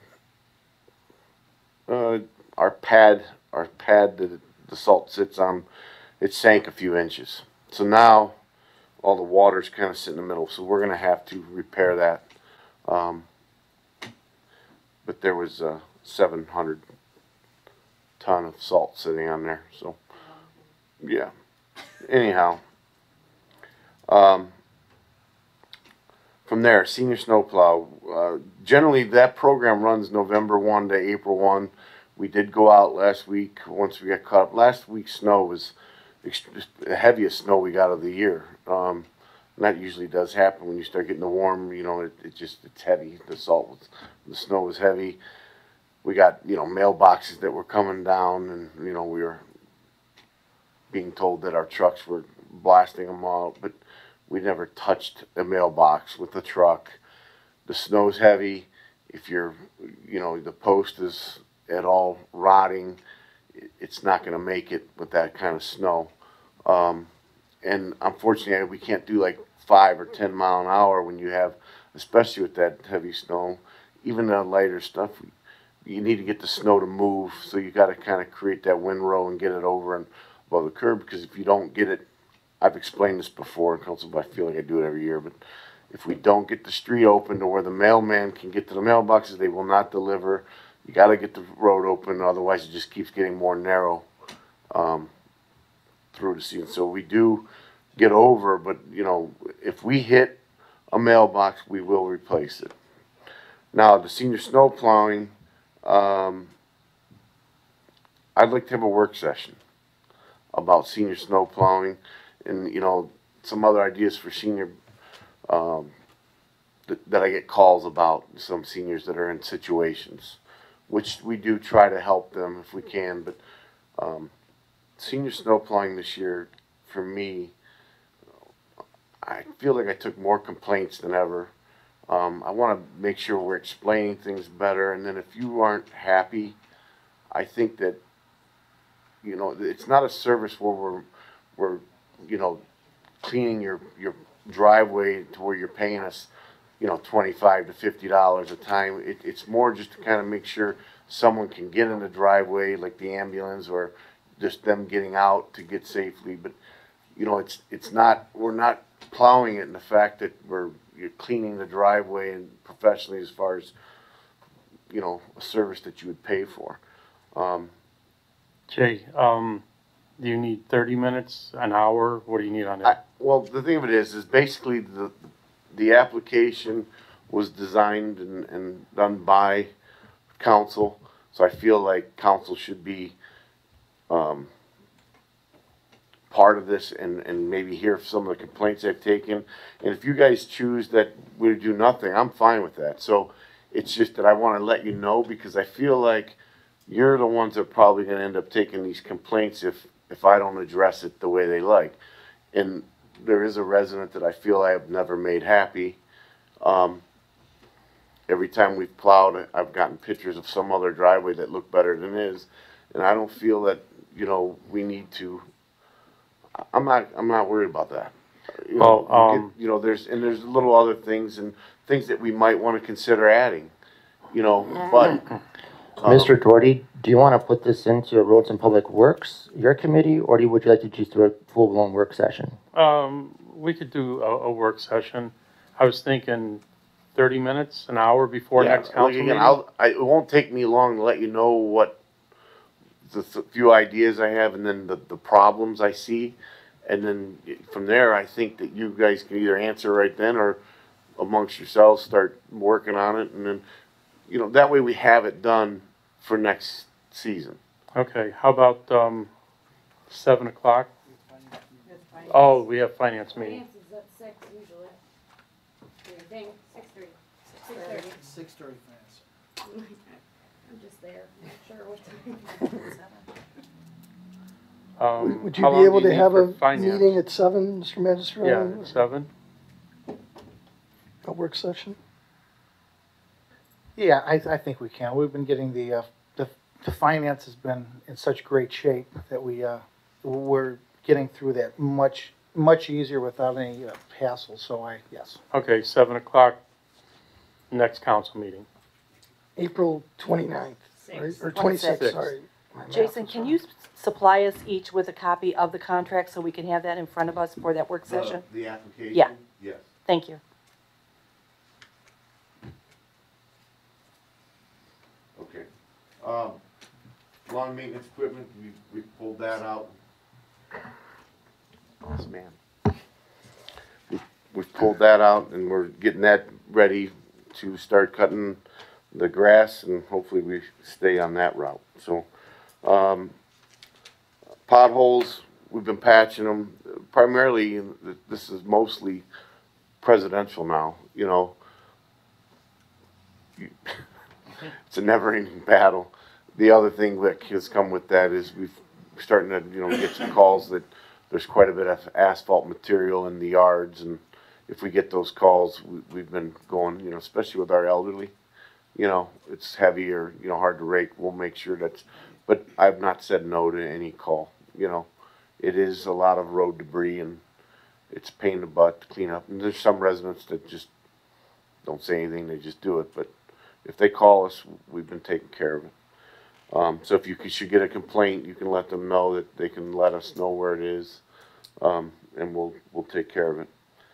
uh, our pad, our pad that the salt sits on, it sank a few inches. So now all the water's kind of sitting in the middle, so we're gonna have to repair that. Um, but there was uh, seven hundred ton of salt sitting on there, so yeah. Anyhow, um, from there, senior snowplow. Uh, generally, that program runs November first to April first. We did go out last week once we got caught up. Last week's snow was the heaviest snow we got of the year. Um, and that usually does happen when you start getting the warm, you know, it, it just, it's heavy. The salt was, the snow was heavy. We got, you know, mailboxes that were coming down, and, you know, we were being told that our trucks were blasting them out, but we never touched a mailbox with the truck. The snow's heavy. If you're, you know, the post is at all rotting, it's not going to make it with that kind of snow. Um, and unfortunately, we can't do like five or ten mile an hour when you have especially with that heavy snow, even the lighter stuff, you need to get the snow to move, so you gotta kinda create that windrow and get it over and above the curb, because if you don't get it, I've explained this before in council, but I feel like I do it every year, but if we don't get the street open to where the mailman can get to the mailboxes, they will not deliver. You gotta get the road open, otherwise it just keeps getting more narrow, um, through the season. So we do get over, but, you know, if we hit a mailbox, we will replace it. Now, the senior snow plowing, um, I'd like to have a work session about senior snow plowing and, you know, some other ideas for senior, um, that, that I get calls about, some seniors that are in situations, which we do try to help them if we can, but, um, senior snow plowing this year, for me, I feel like I took more complaints than ever. Um, I want to make sure we're explaining things better, and then if you aren't happy, I think that, you know, it's not a service where we're, we're, you know, cleaning your, your driveway to where you're paying us, you know, twenty-five to fifty dollars a time. It, it's more just to kind of make sure someone can get in the driveway, like the ambulance, or just them getting out to get safely. But, you know, it's, it's not, we're not plowing it in the fact that we're, you're cleaning the driveway and professionally, as far as, you know, a service that you would pay for. Um, Jay, um, do you need thirty minutes, an hour? What do you need on I, that? well, the thing of it is, is basically the, the application was designed and, and done by council. So I feel like council should be, um, part of this, and, and maybe hear some of the complaints they've taken. And if you guys choose that we do nothing, I'm fine with that. So it's just that I want to let you know, because I feel like you're the ones that are probably going to end up taking these complaints if, if I don't address it the way they like. And there is a resident that I feel I have never made happy. Um, every time we've plowed, I've gotten pictures of some other driveway that look better than his. And I don't feel that, you know, we need to, I'm not, I'm not worried about that. You know, Well, you um, get- you know, there's, and there's little other things and things that we might want to consider adding, you know, but. um, Mister Doherty, do you want to put this into a Roads and Public Works, your committee, or do you, would you like to just do a full-blown work session? Um, we could do a, a work session. I was thinking thirty minutes, an hour before yeah, next like council again, meeting. I'll, I, it won't take me long to let you know what the th- few ideas I have, and then the, the problems I see. And then from there, I think that you guys can either answer right then, or amongst yourselves start working on it. And then, you know, that way we have it done for next season. Okay, how about, um, seven o'clock? Oh, we have finance meeting. Finance is at six usually. Do you think? Six thirty. Six thirty. Six thirty minutes. I'm just there. Not sure what time. Um, Would how you long be do able to need have for a finance? meeting at seven, Mister Magistrate? Yeah, seven? A work session? Yeah, I, I think we can. We've been getting the, uh, the, the finance has been in such great shape that we, uh, we're getting through that much, much easier without any uh, hassle, so I, yes. Okay, seven o'clock, next council meeting. April twenty-ninth, right? Or Twenty-sixth. twenty-sixth, sorry. My math Jason, was can wrong. you s- supply us each with a copy of the contract so we can have that in front of us for that work session? The application? Yeah. Yes. Thank you. Okay. Um, lawn maintenance equipment, we, we pulled that out. Yes, ma'am. We, we've pulled that out and we're getting that ready to start cutting the grass, and hopefully we stay on that route. So, um, potholes, we've been patching them. Primarily, this is mostly presidential now, you know. You- It's a never-ending battle. The other thing that has come with that is we've starting to, you know, get some calls that there's quite a bit of asphalt material in the yards, and if we get those calls, we, we've been going, you know, especially with our elderly, you know, it's heavy or, you know, hard to rake. We'll make sure that's, but I've not said no to any call, you know. It is a lot of road debris, and it's a pain in the butt to clean up. And there's some residents that just don't say anything, they just do it, but if they call us, we've been taking care of it. Um, so if you could- should get a complaint, you can let them know that they can let us know where it is, um, and we'll, we'll take care of it.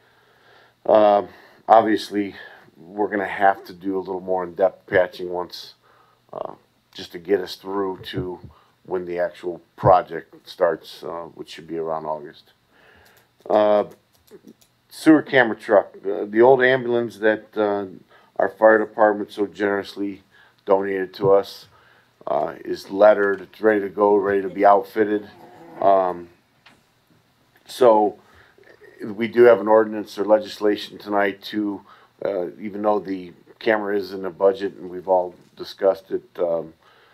Um, obviously, we're gonna have to do a little more in-depth patching once, uh, just to get us through to when the actual project starts, uh, which should be around August. Uh, sewer camera truck, uh, the old ambulance that, uh, our fire department so generously donated to us, uh, is lettered, it's ready to go, ready to be outfitted. Um, so, we do have an ordinance or legislation tonight to, uh, even though the camera is in the budget and we've all discussed it, um,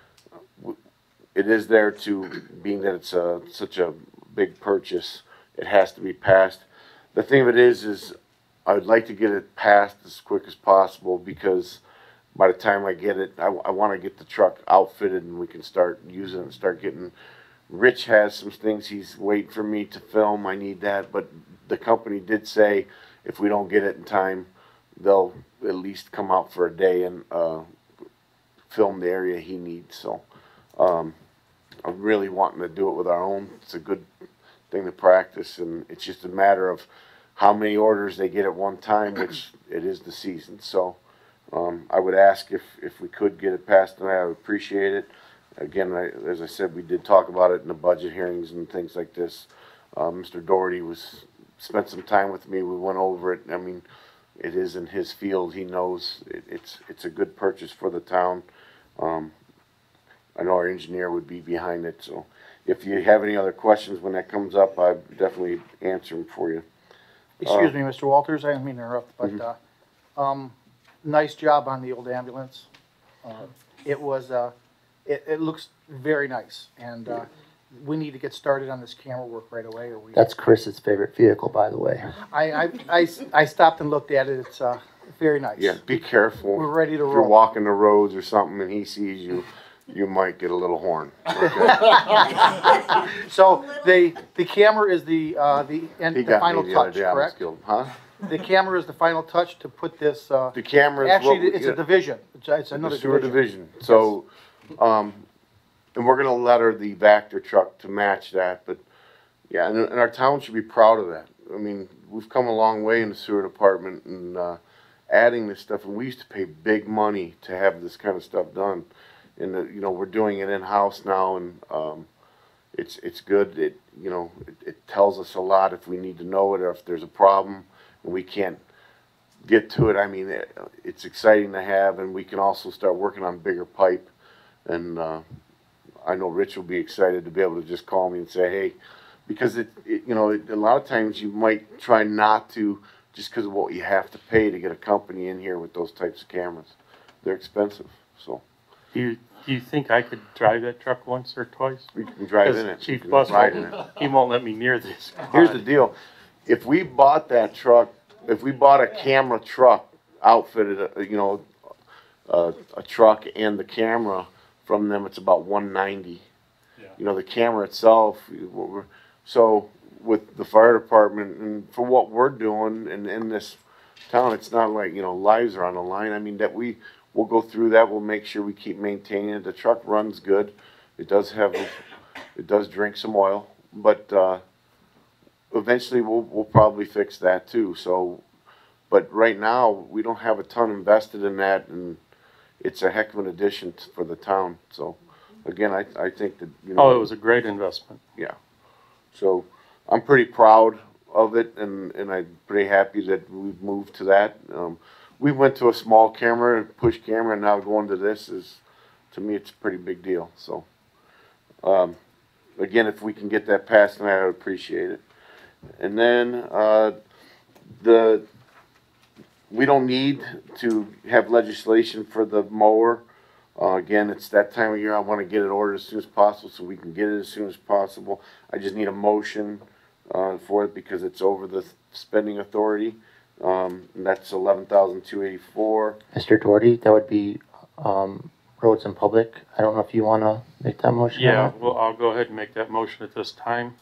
it is there to, being that it's a, such a big purchase, it has to be passed. The thing of it is, is I would like to get it passed as quick as possible because by the time I get it, I, I want to get the truck outfitted and we can start using it and start getting. Rich has some things he's waiting for me to film. I need that, but the company did say if we don't get it in time, they'll at least come out for a day and uh, film the area he needs. So um, I'm really wanting to do it with our own. It's a good thing to practice, and it's just a matter of how many orders they get at one time, which it is the season. So um, I would ask if, if we could get it passed tonight, I would appreciate it. Again, I, as I said, we did talk about it in the budget hearings and things like this. Uh, Mister Doherty was spent some time with me. We went over it. I mean, it is in his field. He knows it, it's it's a good purchase for the town. Um, I know our engineer would be behind it. So, if you have any other questions when that comes up, I definitely answer them for you. Excuse uh, me, Mister Walters, I didn't mean to interrupt, but, Mhm. uh, um, nice job on the old ambulance. Uh, It was, uh, it, it looks very nice, and, uh, we need to get started on this camera work right away, or we. That's Chris's favorite vehicle, by the way. I, I, I, I stopped and looked at it, it's, uh, very nice. Yeah, be careful. We're ready to If you're roll. walking the roads or something and he sees you, you might get a little horn. So, the, the camera is the, uh, the, and He the got final me the other touch, day. I was correct? killed. Huh? The camera is the final touch to put this, uh, The camera is actually, what we- it's a division, it's, it's another The sewer division. division. So, um, and we're gonna letter the Vector truck to match that, but yeah, and, and our town should be proud of that. I mean, we've come a long way in the sewer department and, uh, adding this stuff, and we used to pay big money to have this kind of stuff done. And, uh, you know, we're doing it in-house now, and, um, it's, it's good. It, you know, it, it tells us a lot if we need to know it or if there's a problem and we can't get to it. I mean, it, it's exciting to have, and we can also start working on bigger pipe. And, uh, I know Rich will be excited to be able to just call me and say, hey, because it, it you know, it, a lot of times you might try not to just because of what you have to pay to get a company in here with those types of cameras. They're expensive, so. Do you, do you think I could drive that truck once or twice? You can drive in 'Cause it. Chief You can Bus ride won't, in it. he won't let me near this. Here's the deal. If we bought that truck, if we bought a camera truck, outfitted, uh, you know, uh, a truck and the camera from them, it's about one ninety. Yeah. You know, the camera itself, what we're- so with the fire department and for what we're doing in, in this town, it's not like, you know, lives are on the line. I mean, that we, we'll go through that, we'll make sure we keep maintaining it. The truck runs good. It does have, it does drink some oil, but, uh, eventually we'll, we'll probably fix that too, so, but right now, we don't have a ton invested in that, and it's a heck of an addition t- for the town, so, again, I, I think that, you know. Oh, it was a great investment. Yeah, so, I'm pretty proud of it, and, and I'm pretty happy that we've moved to that. Um, we went to a small camera, push camera, and now going to this is, to me, it's a pretty big deal, so. Um, again, if we can get that passed, then I would appreciate it. And then, uh, the, we don't need to have legislation for the mower. Uh, again, it's that time of year, I wanna get it ordered as soon as possible, so we can get it as soon as possible. I just need a motion, uh, for it because it's over the spending authority. Um, and that's eleven thousand two eighty-four. Mister Doherty, that would be, um, roads and public. I don't know if you wanna make that motion or Yeah, not. well, I'll go ahead and make that motion at this time.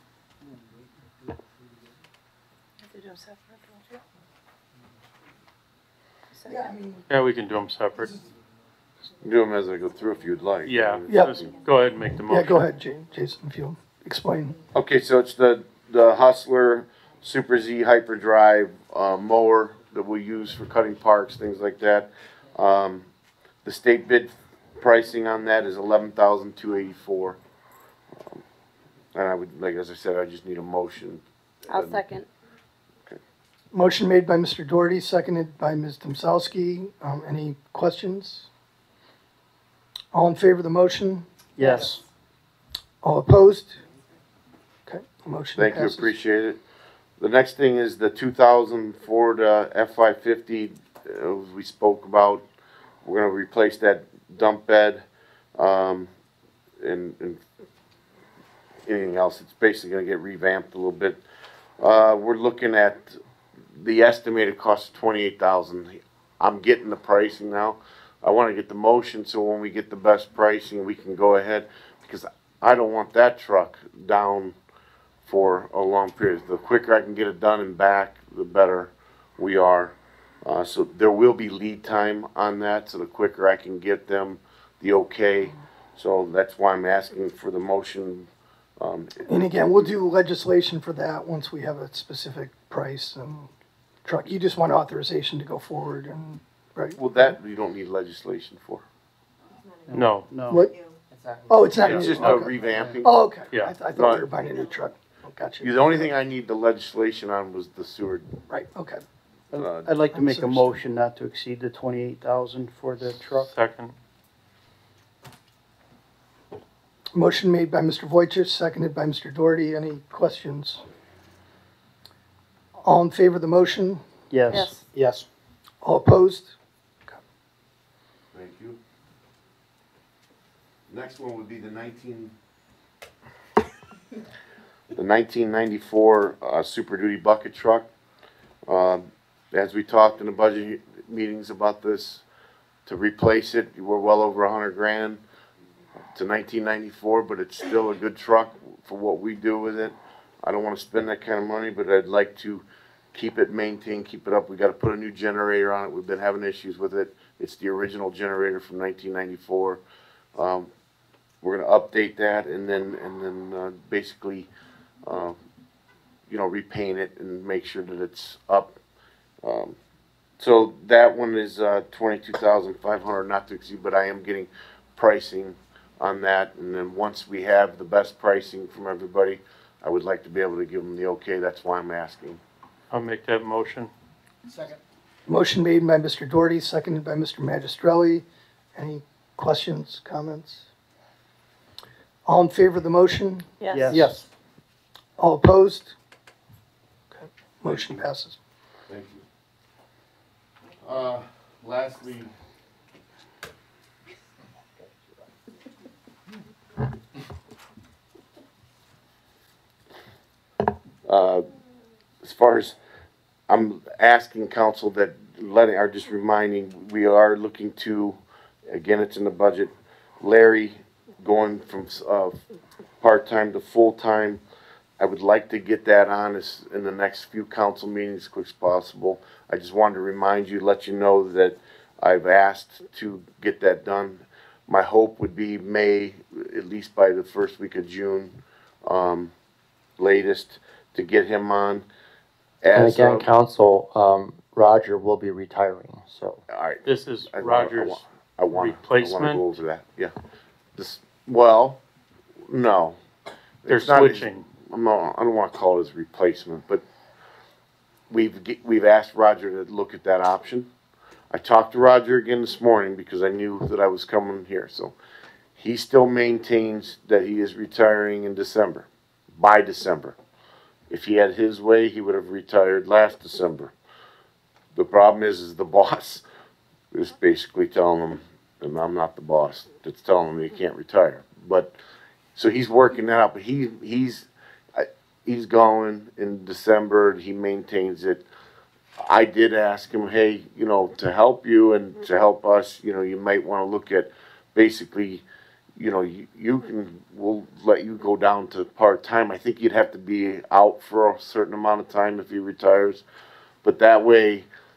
Yeah, we can do them separate. Do them as I go through if you'd like. Yeah, Yep. just go ahead and make the motion. Yeah, go ahead, Ja- Jason, if you'll explain. Okay, so it's the, the Hustler Super Z Hyperdrive, uh, mower that we use for cutting parks, things like that. Um, the state bid pricing on that is eleven thousand two eighty-four. Um, And I would, like, as I said, I just need a motion. I'll second. Motion made by Mister Doherty, seconded by Miz Domzowski. Um, any questions? All in favor of the motion? Yes. All opposed? Okay, motion Thank you, passes. appreciate it. The next thing is the two thousand Ford uh, F five fifty, uh, we spoke about. We're gonna replace that dump bed, um, and, and anything else. It's basically gonna get revamped a little bit. Uh, we're looking at the estimated cost of twenty-eight thousand. I'm getting the pricing now. I wanna get the motion so when we get the best pricing, we can go ahead, because I don't want that truck down for a long period. The quicker I can get it done and back, the better we are. Uh, so there will be lead time on that, so the quicker I can get them the okay. So that's why I'm asking for the motion. Um, And again, we'll do legislation for that once we have a specific price and truck. You just want authorization to go forward and, right? well, that you don't need legislation for. No. No. What? Oh, it's not. It's just a okay. revamping. Oh, okay. Yeah. I, th- I thought we were buying a new truck. Oh, gotcha. The only thing I need the legislation on was the sewer. Right, okay. Uh, I'd like to make a Understood. motion not to exceed the twenty-eight thousand for the truck. Second. Motion made by Mister Voitis, seconded by Mister Doherty. Any questions? All in favor of the motion? Yes. Yes. Yes. All opposed? Thank you. Next one would be the nineteen, the nineteen ninety-four, uh, Super Duty bucket truck. Um, as we talked in the budget meetings about this, to replace it, we're well over a hundred grand to nineteen ninety-four, but it's still a good truck for what we do with it. I don't wanna spend that kind of money, but I'd like to keep it maintained, keep it up. We gotta put a new generator on it. We've been having issues with it. It's the original generator from nineteen ninety-four. Um, we're gonna update that and then, and then, uh, basically, uh, you know, repaint it and make sure that it's up. Um, so that one is, uh, twenty-two thousand five hundred, not to exceed, but I am getting pricing on that. And then once we have the best pricing from everybody, I would like to be able to give them the okay. That's why I'm asking. I'll make that motion. Second. Motion made by Mister Doherty, seconded by Mister Magistrelli. Any questions, comments? All in favor of the motion? Yes. Yes. Yes. All opposed? Okay, motion passes. Thank you. Uh, lastly. Uh, as far as, I'm asking council that letting, are just reminding, we are looking to, again, it's in the budget, Larry going from, uh, part-time to full-time. I would like to get that on as, in the next few council meetings as quick as possible. I just wanted to remind you, let you know that I've asked to get that done. My hope would be May, at least by the first week of June, um, latest, to get him on. And As again, of- council, um, Roger will be retiring, so. All right. This is I wa- I Roger's wa- I want, I want to replacement? go over that, yeah. This, well, no. They're It's not his- switching. I'm not, I don't want to call it his replacement, but we've, ge- we've asked Roger to look at that option. I talked to Roger again this morning because I knew that I was coming here, so he still maintains that he is retiring in December, by December. If he had his way, he would have retired last December. The problem is, is the boss is basically telling him, and I'm not the boss, that's telling him he can't retire. But, so he's working that out, but he, he's, I- he's going in December, he maintains it. I did ask him, hey, you know, to help you and to help us, you know, you might wanna look at basically, you know, you, you can, we'll let you go down to part-time. I think you'd have to be out for a certain amount of time if he retires. But that way,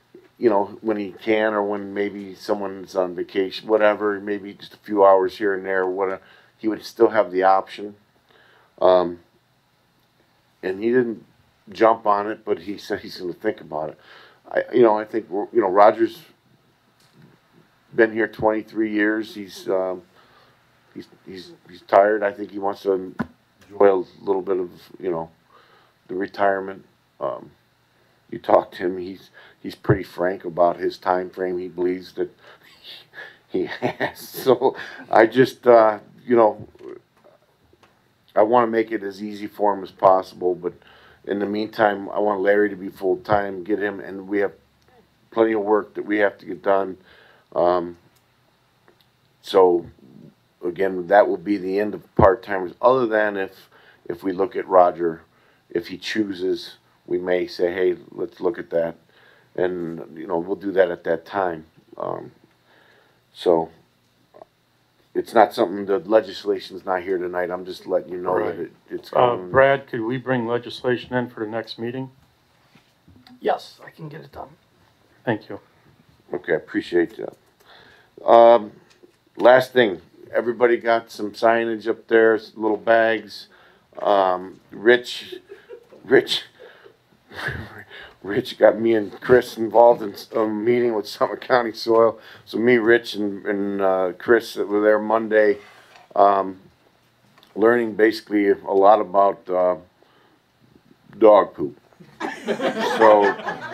you know, when he can, or when maybe someone's on vacation, whatever, maybe just a few hours here and there, what, he would still have the option. Um, and he didn't jump on it, but he said he's going to think about it. I, you know, I think, you know, Roger's been here twenty-three years. He's, um, he's, he's, he's tired. I think he wants to enjoy a little bit of, you know, the retirement. Um, you talk to him, he's, he's pretty frank about his time frame he believes that he has. So I just, uh, you know, I want to make it as easy for him as possible, but in the meantime, I want Larry to be full-time, get him, and we have plenty of work that we have to get done. Um, so, again, that will be the end of part-timers, other than if, if we look at Roger, if he chooses, we may say, hey, let's look at that, and, you know, we'll do that at that time. Um, so, it's not something, the legislation's not here tonight, I'm just letting you know Right. that it, it's Uh, coming. Brad, could we bring legislation in for the next meeting? Yes, I can get it done. Thank you. Okay, I appreciate that. Um, last thing, everybody got some signage up there, s- little bags. Um, Rich, Rich, Rich got me and Chris involved in s- a meeting with Summit County Soil. So me, Rich, and, and uh, Chris that were there Monday, um, learning basically a lot about uh, dog poop. So,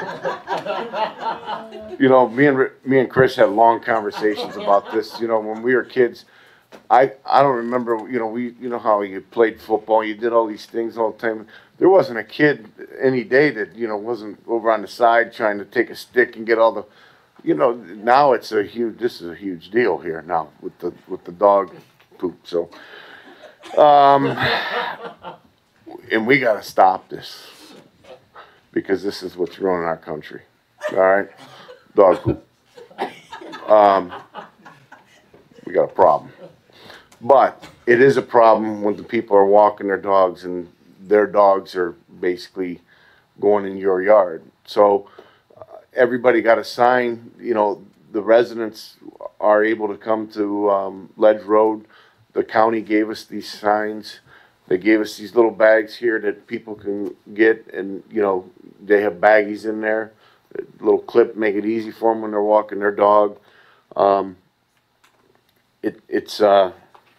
you know, me and Ri- me and Chris had long conversations about this. You know, when we were kids, I I don't remember. You know, we you know how you played football, you did all these things all the time. There wasn't a kid any day that you know wasn't over on the side trying to take a stick and get all the. You know, now it's a huge. This is a huge deal here now with the with the dog poop. So, um, and we got to stop this. Because this is what's ruining our country. All right? Dog poop. Um, we got a problem. But it is a problem when the people are walking their dogs and their dogs are basically going in your yard. So uh, everybody got a sign, you know, the residents are able to come to um, Ledge Road. The county gave us these signs. They gave us these little bags here that people can get, and you know they have baggies in there, a little clip, make it easy for them when they're walking their dog. Um, it it's uh,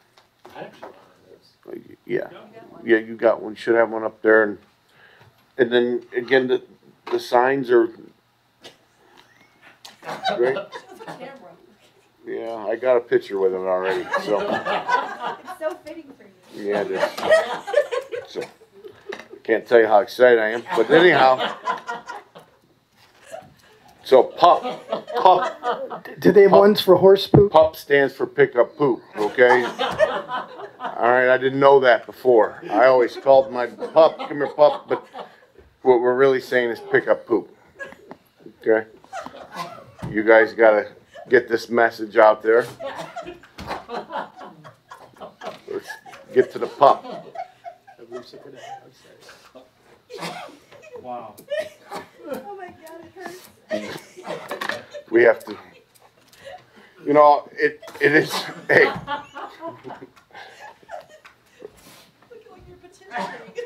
yeah, yeah, you got one. Should have one up there, and and then again the the signs are great. Yeah, I got a picture with it already. So It's so fitting for you. yeah, it is. So can't tell you how excited I am, but anyhow. So pup, pup. Do they have ones for horse poop? Pup stands for pick up poop. Okay. All right, I didn't know that before. I always called my pup, come here, pup, but what we're really saying is pick up poop. Okay. You guys gotta get this message out there. Let's get to the pup. Wow. Oh my god, it hurts. We have to, you know, it it is. Hey, Look at what you're petitioning.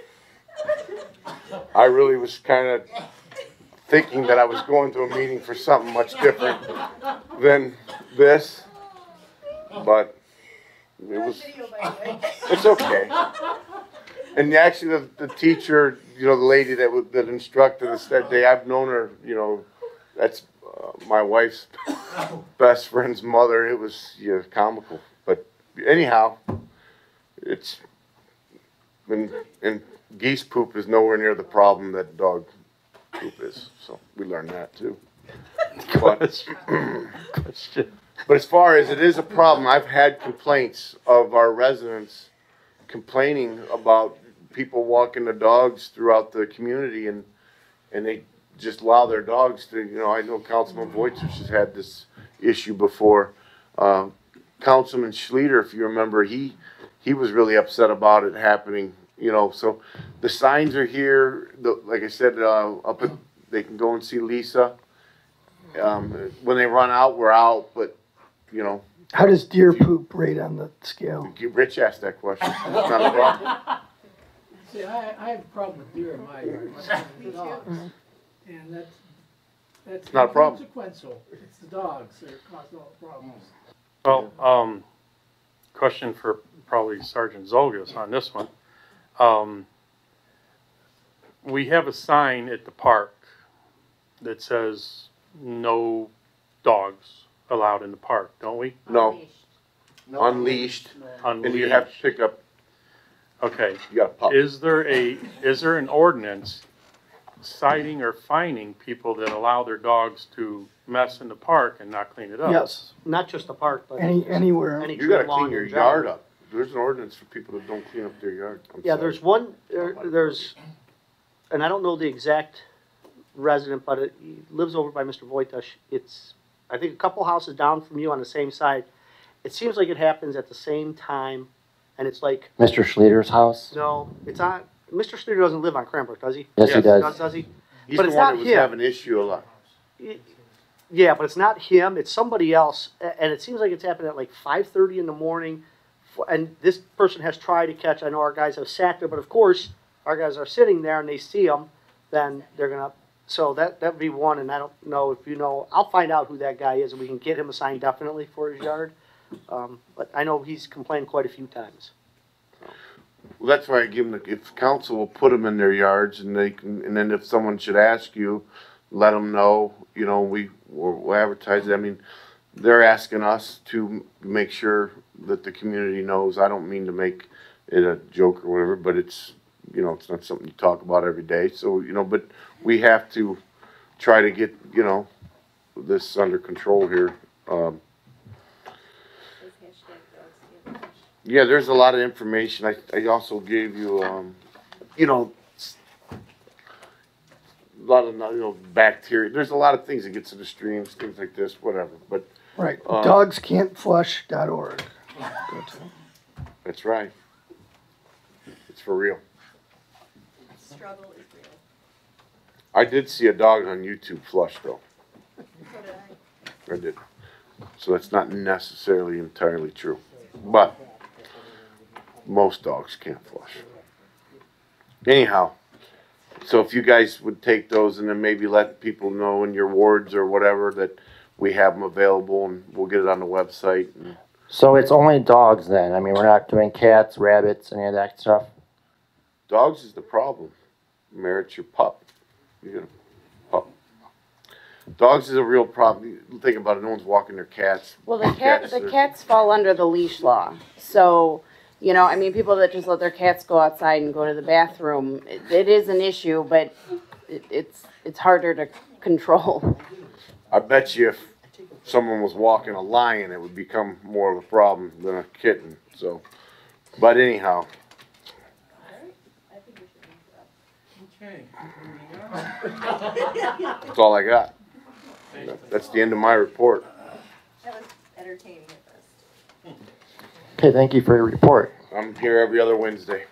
I really was kind of thinking that I was going to a meeting for something much different than this, but it was. It's okay. And actually, the, the teacher, you know, the lady that w- that instructed us that day, I've known her. You know, that's uh, my wife's best friend's mother. It was yeah, comical, but anyhow, it's and and geese poop is nowhere near the problem that dog poop is. So we learned that too. But, but as far as it is a problem, I've had complaints of our residents complaining about people walking their dogs throughout the community, and and they just allow their dogs to, you know, I know Councilman Voitvich has had this issue before. Uh, Councilman Schleter, if you remember, he he was really upset about it happening, you know. So the signs are here. The, like I said, uh, up at, they can go and see Lisa. Um, when they run out, we're out, but, you know, How does deer poop rate on the scale? Rich asked that question. It's not a problem. See, I, I have a problem with deer in my yard, my dogs, and that's, that's Not a problem. consequential. It's the dogs that are causing all the problems. Well, um, question for probably Sergeant Zolgis on this one. Um, we have a sign at the park that says no dogs allowed in the park, don't we? No. Unleashed. And you have to pick up, Okay. you got a pup. Is there a, is there an ordinance citing or fining people that allow their dogs to mess in the park and not clean it up? Yes, Not just the park, but. any, anywhere. Any You gotta tree, lawn, clean your and yard job. up. There's an ordinance for people that don't clean up their yard. I'm Yeah, sorry. there's one, there, there's, and I don't know the exact resident, but it, he lives over by Mister Voitash. It's, I think a couple houses down from you on the same side. It seems like it happens at the same time, and it's like, Mister Schleter's house? no, it's on, Mister Streeter doesn't live on Cranbrook, does he? Yes, he Yes. does. Does, does he? He's but the it's one not that was him. having issue a lot. Yeah, but it's not him, it's somebody else, a- and it seems like it's happened at like five thirty in the morning. f- And this person has tried to catch, I know our guys have sat there, but of course, our guys are sitting there and they see them, then they're gonna, so that, that'd be one, and I don't know if you know, I'll find out who that guy is and we can get him a sign definitely for his yard. Um, but I know he's complained quite a few times. Well, that's why I give them, the- if council will put them in their yards and they can, and then if someone should ask you, let them know, you know, we, we'll we'll advertise it. I mean, they're asking us to make sure that the community knows. I don't mean to make it a joke or whatever, but it's, you know, it's not something you talk about every day. So, you know, but we have to try to get, you know, this under control here. Um, yeah, there's a lot of information. I, I also gave you, um, you know, a lot of, you know, bacteria. There's a lot of things that gets to the streams, things like this, whatever. But Right, Uh, dogs can't flush dot org. Go to. that's right. It's for real. Struggle is real. I did see a dog on YouTube flush though. So did I. I did. So that's not necessarily entirely true. But most dogs can't flush. Anyhow, so if you guys would take those and then maybe let people know in your wards or whatever that we have them available and we'll get it on the website. And So it's only dogs then? I mean, we're not doing cats, rabbits, any of that stuff? dogs is the problem. Mayor, it's your pup. You got a pup. Dogs is a real problem. You think about it, no one's walking their cats. Well, the cat, Cats the are- cats fall under the leash law. So, you know, I mean, people that just let their cats go outside and go to the bathroom, it, it is an issue, but it, it's, it's harder to control. I bet you if someone was walking a lion, it would become more of a problem than a kitten, so. But anyhow, Okay. that's all I got. That's the end of my report. That was entertaining at best. Okay, thank you for your report. I'm here every other Wednesday.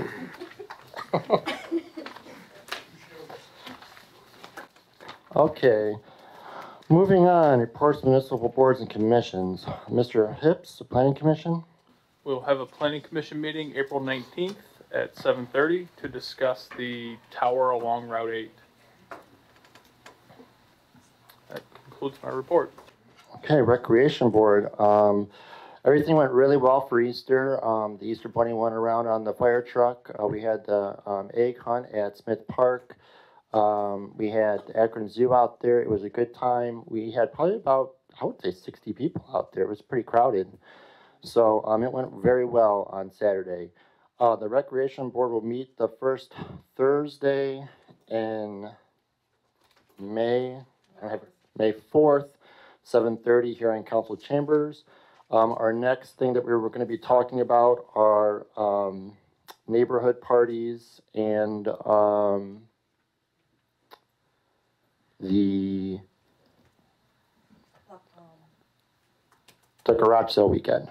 Okay, moving on, reports of municipal boards and commissions. Mister Hips, the planning commission? We'll have a planning commission meeting April nineteenth at seven thirty to discuss the tower along Route eight. That concludes my report. Okay, recreation board, um, everything went really well for Easter. Um, the Easter bunny went around on the fire truck. Uh, we had the, um, egg hunt at Smith Park. Um, we had Akron Zoo out there. It was a good time. We had probably about, I would say sixty people out there. It was pretty crowded. So, um, it went very well on Saturday. Uh, the recreation board will meet the first Thursday in May, I have May fourth, seven thirty here in council chambers. Um, our next thing that we were gonna be talking about are, um, neighborhood parties and, um, the, the garage sale weekend.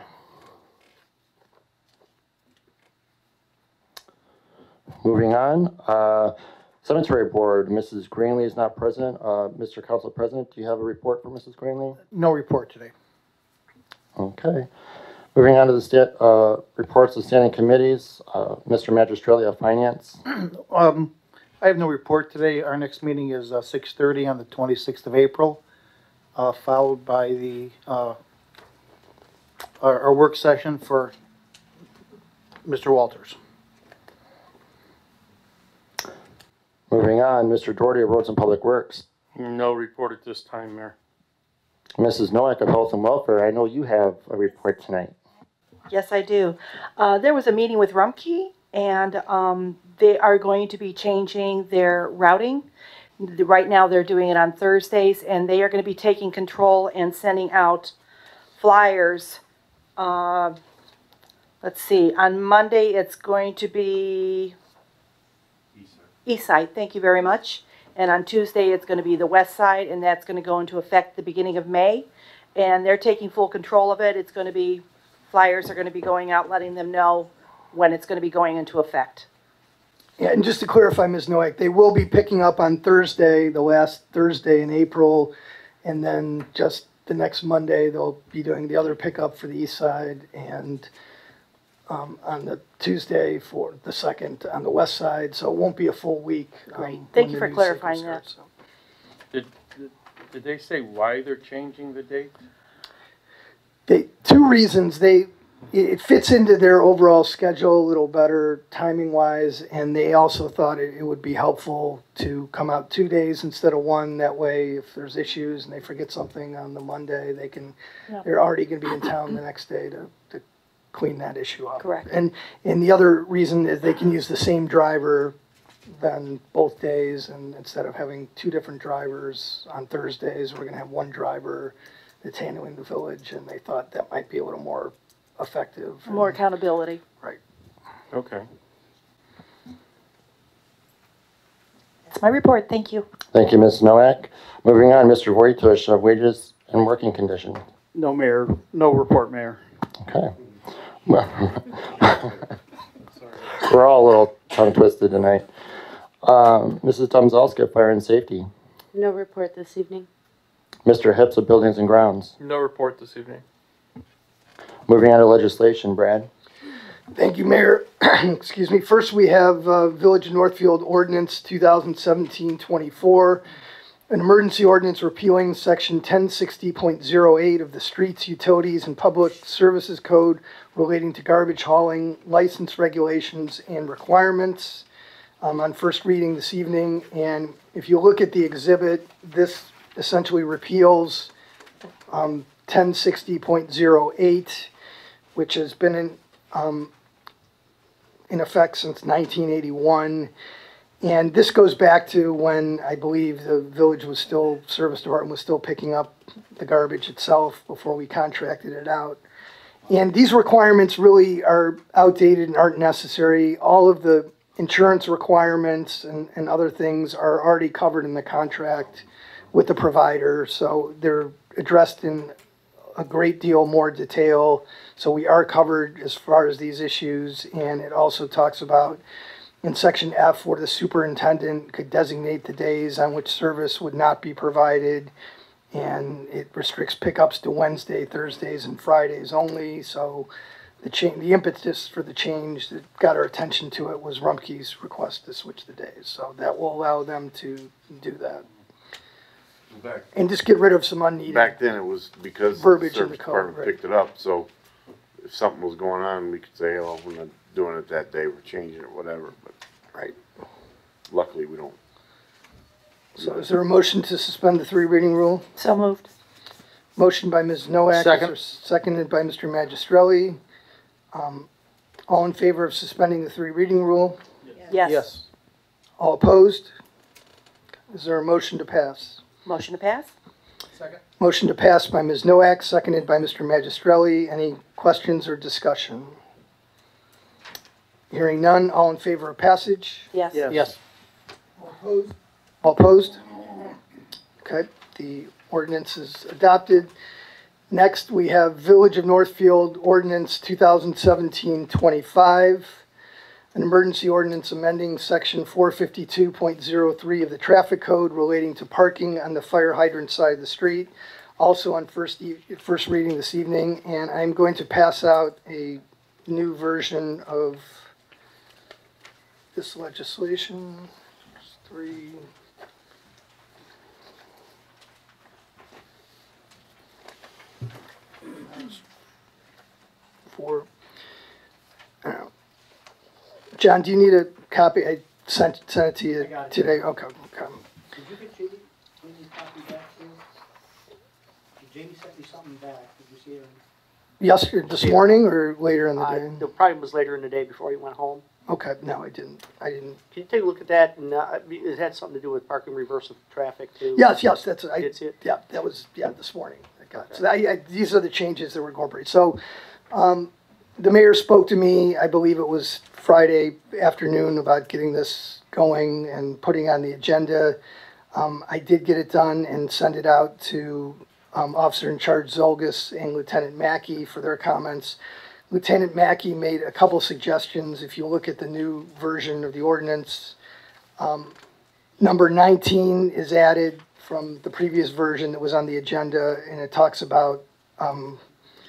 Moving on, uh, Cemetery Board, Missus Greenlee is not present. Uh, Mister Council President, do you have a report for Missus Greenlee? No report today. Okay. Moving on to the sta- uh, reports of standing committees, uh, Mister Magistrelli of Finance. Um, I have no report today. Our next meeting is uh, six thirty on the twenty-sixth of April, uh, followed by the uh, our, our work session for Mister Walters. Moving on, Mister Doherty of Roads and Public Works. No report at this time, Mayor. Missus Noack of Health and Welfare, I know you have a report tonight. Yes, I do. Uh, there was a meeting with Rumpke, and um, they are going to be changing their routing. The- Right now, they're doing it on Thursdays, and they are going to be taking control and sending out flyers. Uh, let's see, on Monday, it's going to be East Side, thank you very much. And on Tuesday, it's going to be the West Side, and that's going to go into effect the beginning of May. And they're taking full control of it. It's going to be, flyers are going to be going out, letting them know when it's going to be going into effect. Yeah, and just to clarify, Miz Noack, they will be picking up on Thursday, the last Thursday in April, and then just the next Monday, they'll be doing the other pickup for the east side, and um, on the Tuesday for the second on the west side, so it won't be a full week. um, Great. when Thank you the for new cycle clarifying that. starts, so. Did, did- did they say why they're changing the date? They, two reasons, they, it fits into their overall schedule a little better timing wise, and they also thought it, it would be helpful to come out two days instead of one. That way, if there's issues and they forget something on the Monday, they can, Yep. they're already gonna be in town the next day to, to clean that issue up. Correct. And, and the other reason is they can use the same driver then both days, and instead of having two different drivers on Thursdays, we're gonna have one driver that's handling the village, and they thought that might be a little more effective. More accountability. Right. Okay. That's my report, thank you. Thank you, Miz Noack. Moving on, Mister Voitush of Wages and Working Condition. No, Mayor. No report, Mayor. Okay. Well, we're all a little tongue twisted tonight. Um, Missus Tomzalska, Fire and Safety. No report this evening. Mister Hips of Buildings and Grounds. No report this evening. Moving on to legislation, Brad. Thank you, Mayor. Excuse me. First, we have uh, Village of Northfield Ordinance twenty seventeen twenty-four, an emergency ordinance repealing Section ten sixty point oh eight of the Streets, Utilities, and Public Services Code relating to garbage hauling, license regulations, and requirements. Um, on first reading this evening, and if you look at the exhibit, this essentially repeals um, ten sixty point oh eight, which has been in, um, in effect since nineteen eighty-one. And this goes back to when I believe the village was still, service department was still picking up the garbage itself before we contracted it out. And these requirements really are outdated and aren't necessary. All of the insurance requirements and, and other things are already covered in the contract with the provider, so they're addressed in a great deal more detail. So we are covered as far as these issues, and it also talks about in section F where the superintendent could designate the days on which service would not be provided, and it restricts pickups to Wednesday, Thursdays, and Fridays only. So the change, the impetus for the change that got our attention to it was Rumpke's request to switch the days. So that will allow them to do that. Back, And just get rid of some unneeded. back then it was because the Verbiage in service the code, department right. picked it up, so if something was going on, we could say, oh, we're not doing it that day, we're changing it, whatever, but. Right. Luckily, we don't. So is there a motion to suspend the three reading rule? So moved. Motion by Miz Noack. Is Second. there Seconded by Mister Magistrelli. Um, all in favor of suspending the three reading rule? Yes. Yes. All opposed? Is there a motion to pass? Motion to pass? Second? Motion to pass by Miz Noack, seconded by Mister Magistrelli. Any questions or discussion? Hearing none, all in favor of passage? Yes. Yes. All opposed? All opposed? Okay, the ordinance is adopted. Next, we have Village of Northfield Ordinance twenty seventeen twenty-five, an emergency ordinance amending section four fifty-two point zero three of the traffic code relating to parking on the fire hydrant side of the street, also on first, e- first reading this evening, and I'm going to pass out a new version of this legislation. Three. Four. I don't know. John, do you need a copy? I sent, sent it to you today. Okay, okay. Did you get Jamie, Jamie's copy back too? Jamie sent me something back, did you see it? Yes, this morning or later in the Uh, day? The probably was later in the day before he went home. Okay, no, I didn't, I didn't. Can you take a look at that, and, uh, it had something to do with parking reverse of traffic too? Yes, yes, that's, I, Did see it? yeah, that was, yeah, this morning. I got, so I, I, these are the changes that were incorporated. So, um, the mayor spoke to me, I believe it was Friday afternoon, about getting this going and putting on the agenda. Um, I did get it done and send it out to, um, Officer in Charge Zolgis and Lieutenant Mackey for their comments. Lieutenant Mackey made a couple suggestions. If you look at the new version of the ordinance, um, number nineteen is added from the previous version that was on the agenda, and it talks about um,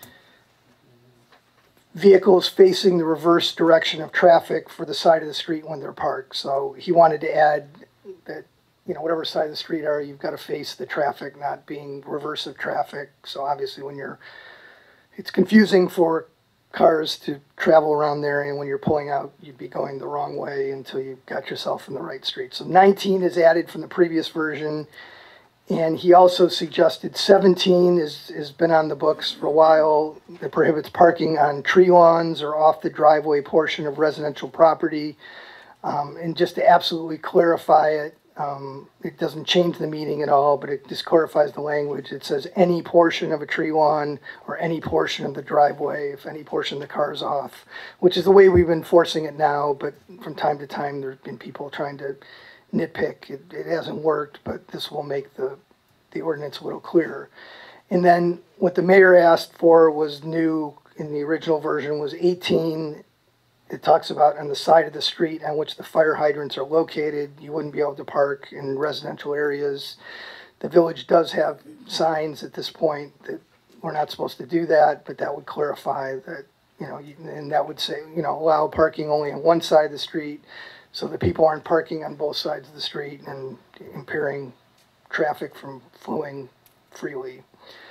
vehicles facing the reverse direction of traffic for the side of the street when they're parked. So he wanted to add that, you know, whatever side of the street are, you've got to face the traffic, not being reverse of traffic. So obviously when you're, it's confusing for cars to travel around there, and when you're pulling out, you'd be going the wrong way until you got yourself in the right street. So nineteen is added from the previous version, and he also suggested seventeen is has been on the books for a while, that prohibits parking on tree lawns or off the driveway portion of residential property. Um, and just to absolutely clarify it, um, it doesn't change the meaning at all, but it just clarifies the language. It says any portion of a tree lawn or any portion of the driveway, if any portion of the car is off, which is the way we've been enforcing it now, but from time to time there's been people trying to nitpick. It, it hasn't worked, but this will make the, the ordinance a little clearer. And then what the mayor asked for was new in the original version was eighteen. It talks about on the side of the street on which the fire hydrants are located, you wouldn't be able to park in residential areas. The village does have signs at this point that we're not supposed to do that, but that would clarify that, you know, you- and that would say, you know, allow parking only on one side of the street so that people aren't parking on both sides of the street and impairing traffic from flowing freely.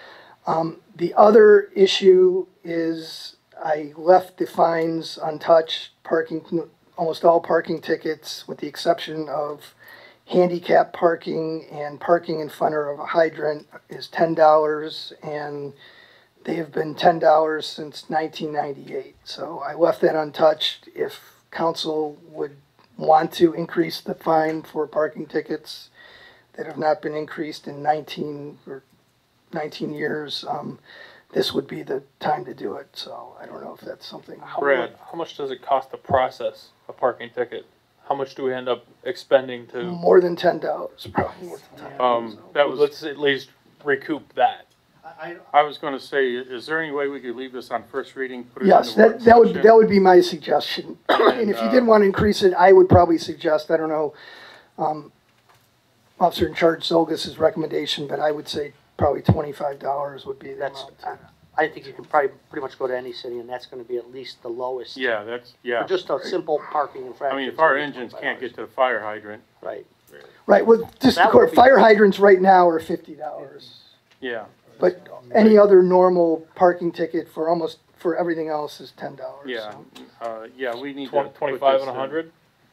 Um, the other issue is I left the fines untouched. Parking, almost all parking tickets, with the exception of handicap parking and parking in front of a hydrant, is ten dollars, and they have been ten dollars since nineteen ninety-eight. So I left that untouched. If council would want to increase the fine for parking tickets that have not been increased in nineteen or nineteen years, um, this would be the time to do it. So I don't know if that's something. How much, how much does it cost to process a parking ticket? How much do we end up expending to? More than ten dollars, probably more than ten dollars. Um, that was, Let's at least recoup that. I was gonna say, is there any way we could leave this on first reading? put it in Yes, the work that, that would, session? that would be my suggestion. And if you uh, didn't want to increase it, I would probably suggest, I don't know, um, Officer in Charge Zolgis' recommendation, but I would say probably twenty-five dollars would be the That's, amount. I think you can probably pretty much go to any city, and that's gonna be at least the lowest. Yeah, that's, yeah. For just a simple parking infraction. I mean, if our engines can't get to the fire hydrant, Right. Right, well, just, That to would clar- be- fire hydrants right now are fifty dollars. yeah. But any other normal parking ticket for almost, for everything else is ten dollars. Yeah, uh, yeah, we need to. Twenty, put twenty-five this and a in. hundred?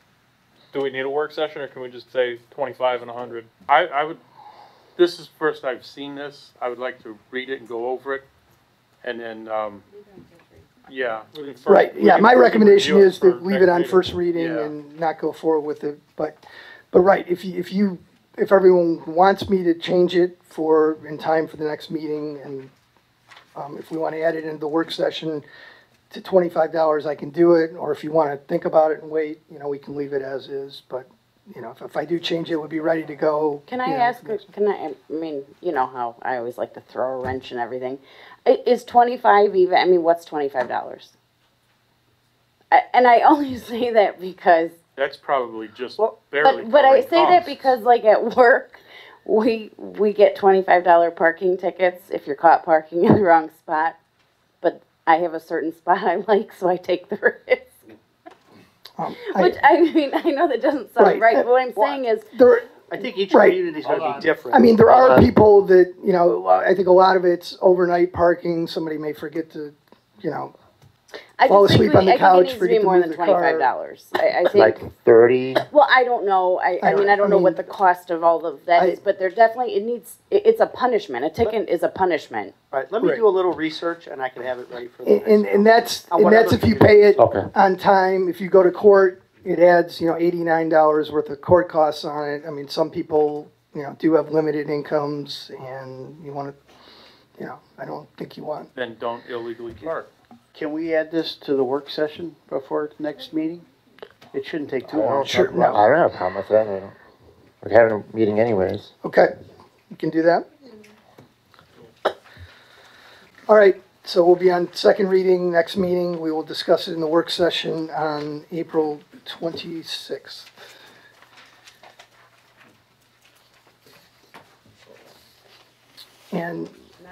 Do we need a work session, or can we just say twenty-five and a hundred? I, I would, this is first I've seen this, I would like to read it and go over it, and then, um, yeah. we can first- Right, we yeah, can my first recommendation review it is to for leave next it on meeting. first reading Yeah. and not go forward with it, but, but right, if you, if you, if everyone wants me to change it for, in time for the next meeting, and, um, if we want to add it into the work session to twenty-five dollars, I can do it, or if you want to think about it and wait, you know, we can leave it as is, but, you know, if, if I do change it, it would be ready to go. Can you I know, ask, a- can I, I mean, you know how I always like to throw a wrench and everything. I- Is twenty-five even, I mean, what's twenty-five dollars? I- and I only say that because, That's probably just barely. but, but I covering say that costs. because like at work, we, we get twenty-five dollar parking tickets if you're caught parking in the wrong spot. But I have a certain spot I like, so I take the risk. Um, Which, I mean, I know that doesn't sound Right. right, but what I'm saying is, There, I think each Right. community's gonna be different. I mean, there Hold are on. people that, you know, I think a lot of it's overnight parking. Somebody may forget to, you know, I fall just think, asleep on we- the I think it couch, needs to forget be to more move than the car. twenty-five dollars. I, I think. Like thirty? Well, I don't know. I, I I mean, I don't know what mean- the cost of all of that I- is, but there definitely, it needs, it, it's a punishment. A ticket is a punishment. Right, let me Right. do a little research and I can have it ready for the and, next. and, and that's, On and what that's other if you pay it Okay. on time. If you go to court, it adds, you know, eighty-nine dollars worth of court costs on it. I mean, some people, you know, do have limited incomes and you want to, you know, I don't think you want. Then don't illegally park. Can we add this to the work session before the next meeting? It shouldn't take I too long. don't, Sure, I don't have a problem with that. I don't- We're having a meeting anyways. Okay, you can do that. All right, so we'll be on second reading next meeting. We will discuss it in the work session on April twenty-sixth. And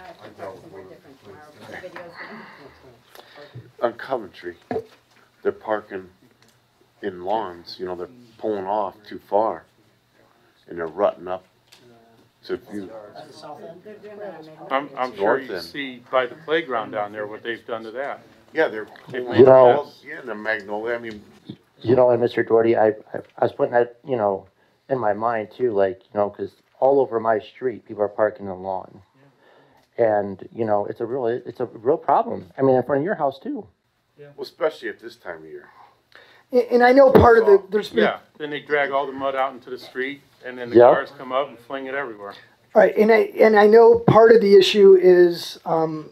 On Coventry, they're parking in lawns, you know, they're pulling off too far. And they're rutting up. So if you, At the south end? I'm, I'm sure North you end. see by the playground down there what they've done to that. yeah, they're They've pulling You know- off, yeah, the Magnolia, I mean, You know, and Mister Doherty, I, I, I was putting that, you know, in my mind too, like, you know, because all over my street, people are parking on the lawn. And, you know, it's a real, it's a real problem. I mean, in front of your house too. well, especially at this time of year. And and I know part of the, there's been, Yeah, then they drag all the mud out into the street and then the Yep. cars come up and fling it everywhere. right, and I, and I know part of the issue is, um,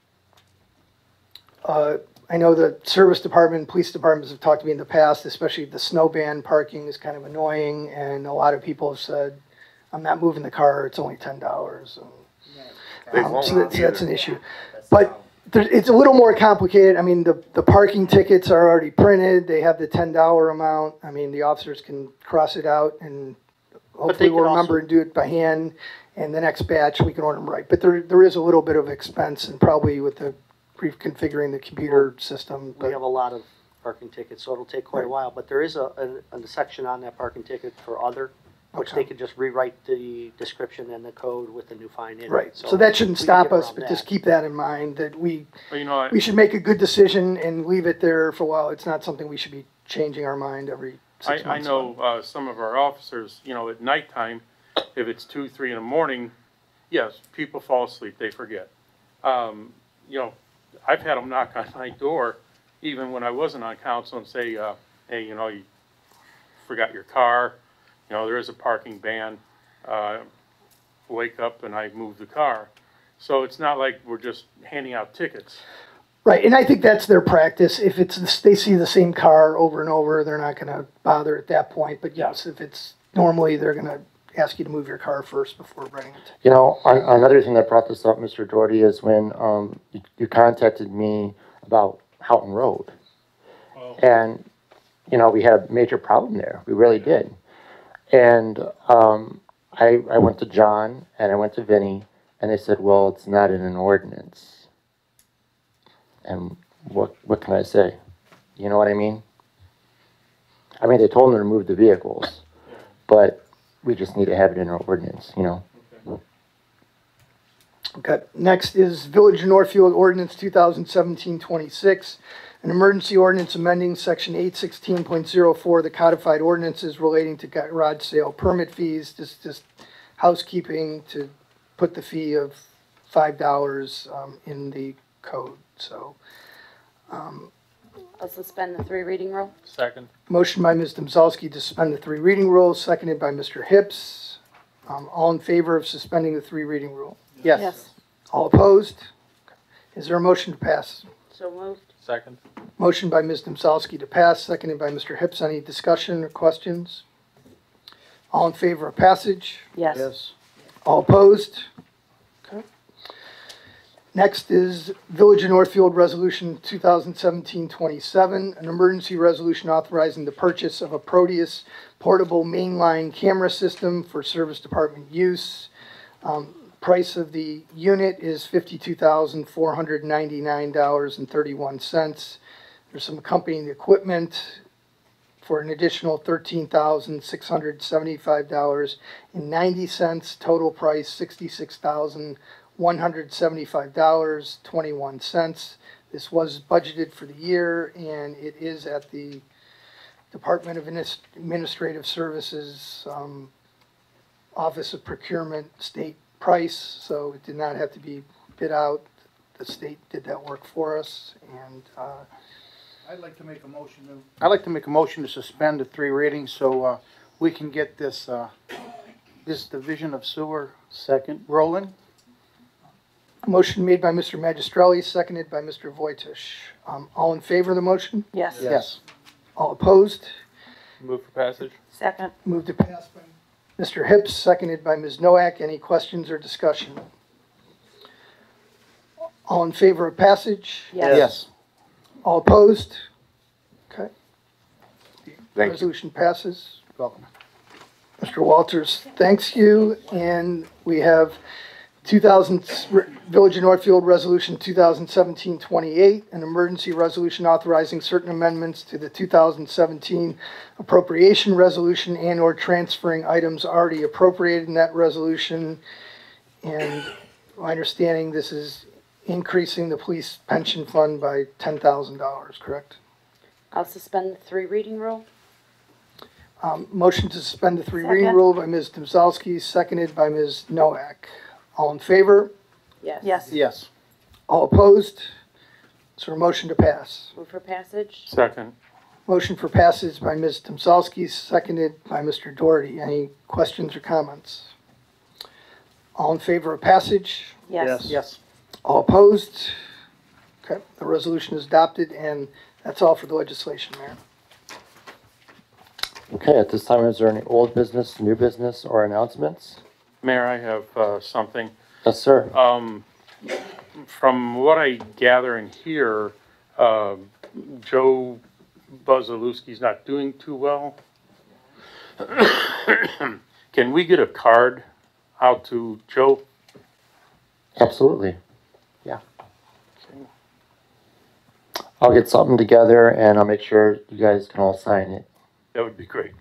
uh, I know the service department, police departments have talked to me in the past, especially the snow ban parking is kind of annoying, and a lot of people have said, I'm not moving the car, it's only ten dollars. They Um, won't so that's, that's either. an issue. But there, it's a little more complicated. I mean, the, the parking tickets are already printed. They have the ten dollar amount. I mean, the officers can cross it out and hopefully they we'll can remember also- and do it by hand. And the next batch, we can order them right. But there, there is a little bit of expense and probably with the reconfiguring the computer system. We But have a lot of parking tickets, so it'll take quite a while, but there is a, a, a section on that parking ticket for other, which Okay. they could just rewrite the description and the code with the new fine in it. Right. So that shouldn't we can stop get us, around but that. just keep that in mind that we, Well, you know, I- we should make a good decision and leave it there for a while. It's not something we should be changing our mind every I, six I months. know, uh, some of our officers, you know, at nighttime, if it's two, three in the morning, yes, people fall asleep, they forget. Um, you know, I've had them knock on my door, even when I wasn't on council, and say, uh, hey, you know, you forgot your car, you know, there is a parking ban, uh, wake up and I move the car. So it's not like we're just handing out tickets. Right, and I think that's their practice. If it's, they see the same car over and over, they're not gonna bother at that point. But yes, if it's, normally they're gonna ask you to move your car first before writing it. You know, an- another thing that brought this up, Mister Doherty, is when um, you, you contacted me about Houghton Road. And, you know, we had a major problem there. We really did. And um, I, I went to John and I went to Vinny, and they said, well, it's not in an ordinance. And what, what can I say? You know what I mean? I mean, they told them to remove the vehicles, but we just need to have it in our ordinance, you know? Okay, next is Village of Northfield Ordinance two thousand seventeen twenty-six, an emergency ordinance amending section eight sixteen point oh four of the codified ordinances relating to garage sale permit fees. Just, just housekeeping to put the fee of five dollars um, in the code, so. Um, I'll suspend the three reading rule. Second. Motion by Miz Domzalski to suspend the three reading rule, seconded by Mister Hips. Um, all in favor of suspending the three reading rule? Yes. Yes. All opposed? Is there a motion to pass? So moved. Second. Motion by Miz Domzalski to pass, seconded by Mister Hips. Any discussion or questions? All in favor of passage? Yes. Yes. All opposed? Okay. Next is Village of Northfield Resolution two thousand seventeen twenty-seven, an emergency resolution authorizing the purchase of a Proteus portable mainline camera system for service department use. Um, price of the unit is fifty-two thousand four hundred ninety-nine dollars and thirty-one cents. There's some accompanying equipment for an additional thirteen thousand six hundred seventy-five dollars and ninety cents. Total price sixty-six thousand one hundred seventy-five dollars and twenty-one cents. This was budgeted for the year, and it is at the Department of Adminis- Administrative Services um, Office of Procurement state price, so it did not have to be bid out. The state did that work for us, and uh, I'd like to make a motion to. I'd like to make a motion to suspend the three readings so uh, we can get this uh, this division of sewer second rolling. motion made by Mister Magistrelli, seconded by Mister Voitish. Um, all in favor of the motion? Yes. Yes. All opposed? Move for passage. Second. Move to pass by Mister Hips, seconded by Miz Noack. Any questions or discussion? All in favor of passage? Yes. Yes. All opposed? Okay. Thank you. Resolution passes. Welcome. Mister Walters, thanks you. And we have two thousand Village of Northfield Resolution two thousand seventeen twenty-eight, an emergency resolution authorizing certain amendments to the two thousand seventeen appropriation resolution and or transferring items already appropriated in that resolution. And my understanding, this is increasing the police pension fund by ten thousand dollars, correct? I'll suspend the three reading rule. Um, motion to suspend the three reading Second. rule by Miz Domzalski, seconded by Miz Noack. All in favor? Yes. Yes. Yes. All opposed? Is there a motion to pass? Move for passage. Second. Motion for passage by Miz Domzalski, seconded by Mister Doherty. Any questions or comments? All in favor of passage? Yes. Yes. All opposed? Okay, the resolution is adopted, and that's all for the legislation, Mayor. Okay, at this time, is there any old business, new business, or announcements? Mayor, I have uh, something. Yes, sir. Um, from what I gather and hear, uh, Joe Buzalewski's not doing too well. Can we get a card out to Joe? Absolutely. Yeah. I'll get something together and I'll make sure you guys can all sign it. That would be great.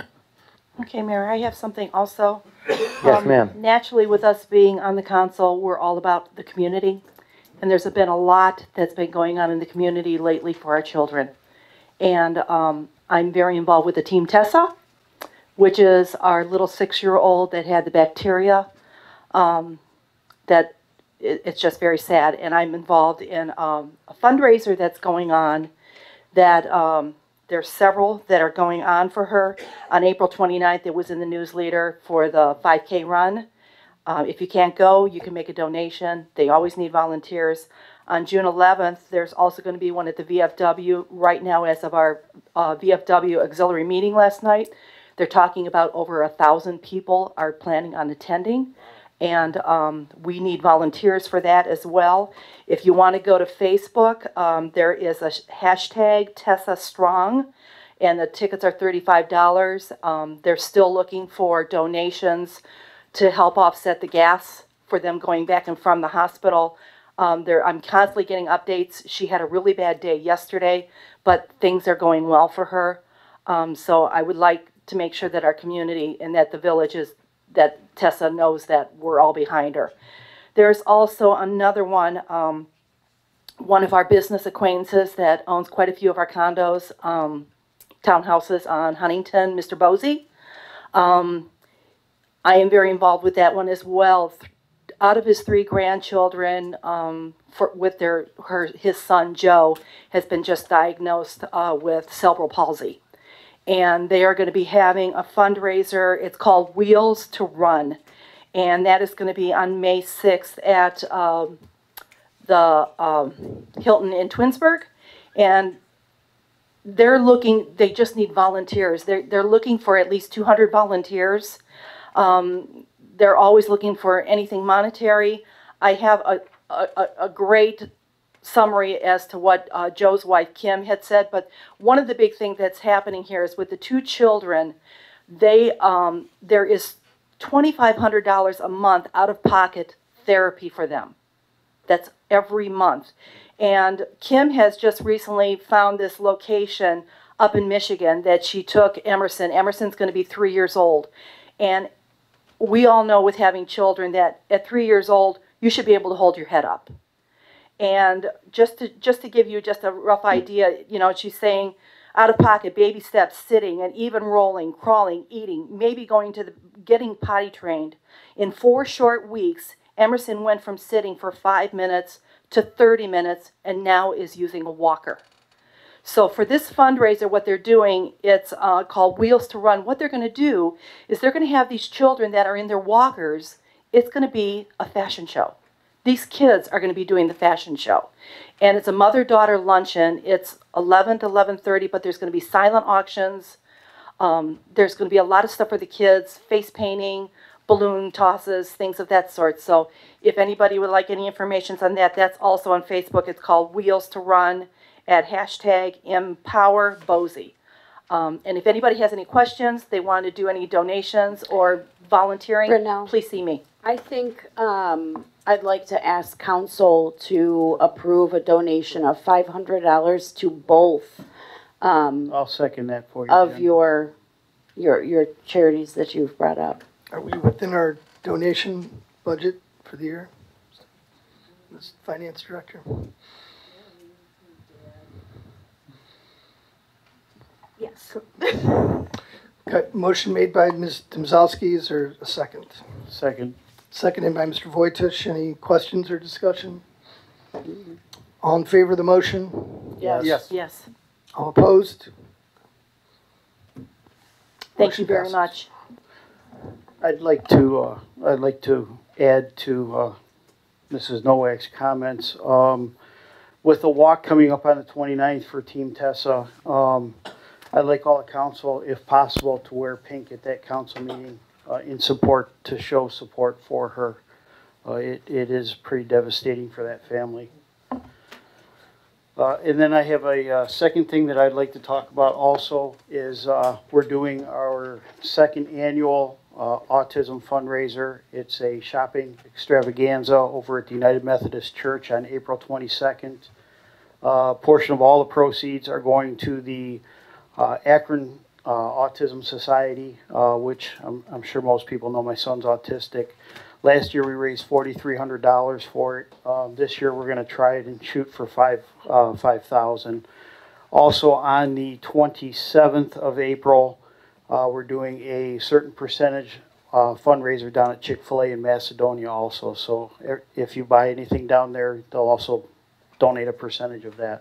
Okay, Mayor, I have something also. Yes, Um, ma'am. Naturally, with us being on the council, we're all about the community. And there's been a lot that's been going on in the community lately for our children. And um, I'm very involved with the Team Tessa, which is our little six-year-old that had the bacteria. Um, that it, it's just very sad. And I'm involved in um, a fundraiser that's going on that um, there's several that are going on for her. On April twenty-ninth, it was in the newsletter for the five K run. Uh, if you can't go, you can make a donation. They always need volunteers. On June eleventh, there's also going to be one at the V F W. Right now, as of our uh, V F W auxiliary meeting last night, they're talking about over a thousand people are planning on attending. And um, we need volunteers for that as well. If you want to go to Facebook, um, there is a hashtag Tessa Strong, and the tickets are thirty-five dollars. Um, they're still looking for donations to help offset the gas for them going back and from the hospital. Um, there, I'm constantly getting updates. She had a really bad day yesterday, but things are going well for her. Um, so I would like to make sure that our community and that the village is, that Tessa knows that we're all behind her. There's also another one, um, one of our business acquaintances that owns quite a few of our condos, um, townhouses on Huntington, Mister Bosey. Um, I am very involved with that one as well. Out of his three grandchildren, um, for, with their her his son Joe has been just diagnosed uh, with cerebral palsy, and they are going to be having a fundraiser. It's called Wheels to Run, and that is going to be on May sixth at um, the um, Hilton in Twinsburg, and they're looking. They just need volunteers. They're they're looking for at least two hundred volunteers. Um, they're always looking for anything monetary. I have a, a, a, a great summary as to what uh, Joe's wife Kim had said, but one of the big things that's happening here is with the two children, they um, there is twenty-five hundred dollars a month out of pocket therapy for them. That's every month. And Kim has just recently found this location up in Michigan that she took Emerson. Emerson's going to be three years old. And we all know with having children that at three years old, you should be able to hold your head up. And just to, just to give you just a rough idea, you know, she's saying out of pocket, baby steps, sitting, and even rolling, crawling, eating, maybe going to the, getting potty trained. In four short weeks, Emerson went from sitting for five minutes to thirty minutes and now is using a walker. So for this fundraiser, what they're doing, it's uh, called Wheels to Run. What they're going to do is they're going to have these children that are in their walkers. It's going to be a fashion show. These kids are going to be doing the fashion show. And it's a mother-daughter luncheon. It's eleven to eleven thirty, but there's going to be silent auctions. Um, there's going to be a lot of stuff for the kids, face painting, balloon tosses, things of that sort. So if anybody would like any information on that, that's also on Facebook. It's called Wheels to Run at hashtag Empower Boise. Um, and if anybody has any questions, they want to do any donations or volunteering, Brynell, please see me. I think um, I'd like to ask council to approve a donation of five hundred dollars to both um, I'll second that for you, of Jen. your, your, your charities that you've brought up. Are we within our donation budget for the year? Miz Finance Director? Yes. Got motion made by Miz Domzowski. Is there a second? Second. Seconded by Mister Voitush. Any questions or discussion? All in favor of the motion? Yes. Yes. Yes. All opposed? Thank Motion you very passes. much. I'd like to, uh, I'd like to add to, uh, Missus Nowak's comments. Um, with the walk coming up on the twenty-ninth for Team Tessa, um, I'd like all the council, if possible, to wear pink at that council meeting, uh, in support, to show support for her. Uh, it, it is pretty devastating for that family. Uh, and then I have a, uh, second thing that I'd like to talk about also is, uh, we're doing our second annual, uh, autism fundraiser. It's a shopping extravaganza over at the United Methodist Church on April twenty-second. Uh, a portion of all the proceeds are going to the, uh, Akron, uh, Autism Society, uh, which I'm, I'm sure most people know my son's autistic. Last year we raised forty-three hundred dollars for it. Um, this year we're going to try it and shoot for five uh, five thousand. Also on the twenty-seventh of April, uh, we're doing a certain percentage uh, fundraiser down at Chick-fil-A in Macedonia also. So er, if you buy anything down there, they'll also donate a percentage of that.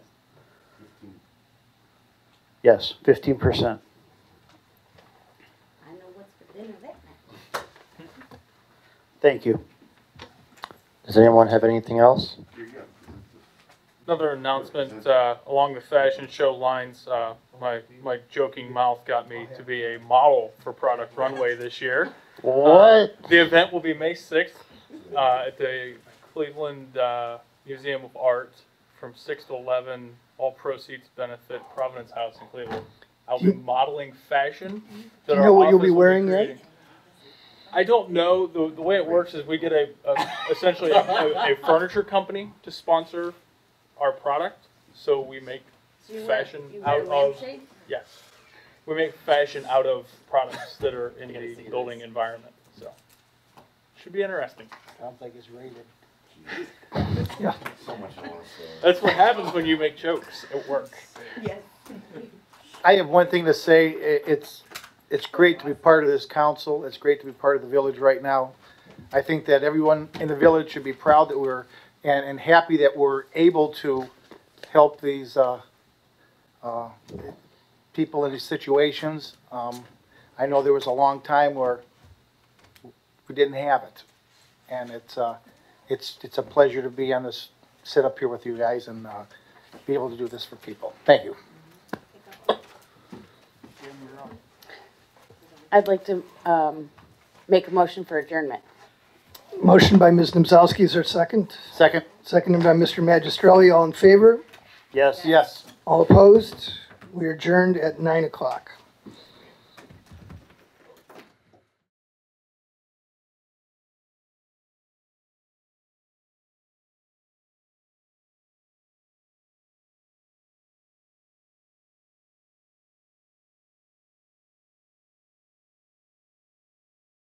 Yes, fifteen percent. I know what's for dinner that night. Thank you. Does anyone have anything else? Another announcement uh, along the fashion show lines. Uh, my my joking mouth got me to be a model for Product Runway this year. What? Uh, the event will be May sixth uh, at the Cleveland uh, Museum of Art from six to eleven. All proceeds benefit Providence House in Cleveland. I'll be modeling fashion. Do you know what you'll be wearing yet? I don't know. The, the way it works is we get a, a essentially a, a, a furniture company to sponsor our product. So we make So you fashion wear, you out wear of lampshade? yes, we make fashion out of products that are in the building environment. So should be interesting. Sounds like it's rated. Yeah. That's what happens when you make jokes at work. Yes. I have one thing to say. I- It's, it's great to be part of this council. It's great to be part of the village right now. I think that everyone in the village should be proud that we're, and, and happy that we're able to help these, uh, uh, people in these situations. Um, I know there was a long time where we didn't have it. And it's, uh, it's, it's a pleasure to be on this, sit up here with you guys and, uh, be able to do this for people. Thank you. I'd like to um, make a motion for adjournment. Motion by Miz Nimzowski, is there a second? Second. Seconded by Mister Magistrelli, all in favor? Yes. Yes. All opposed? We are adjourned at nine o'clock.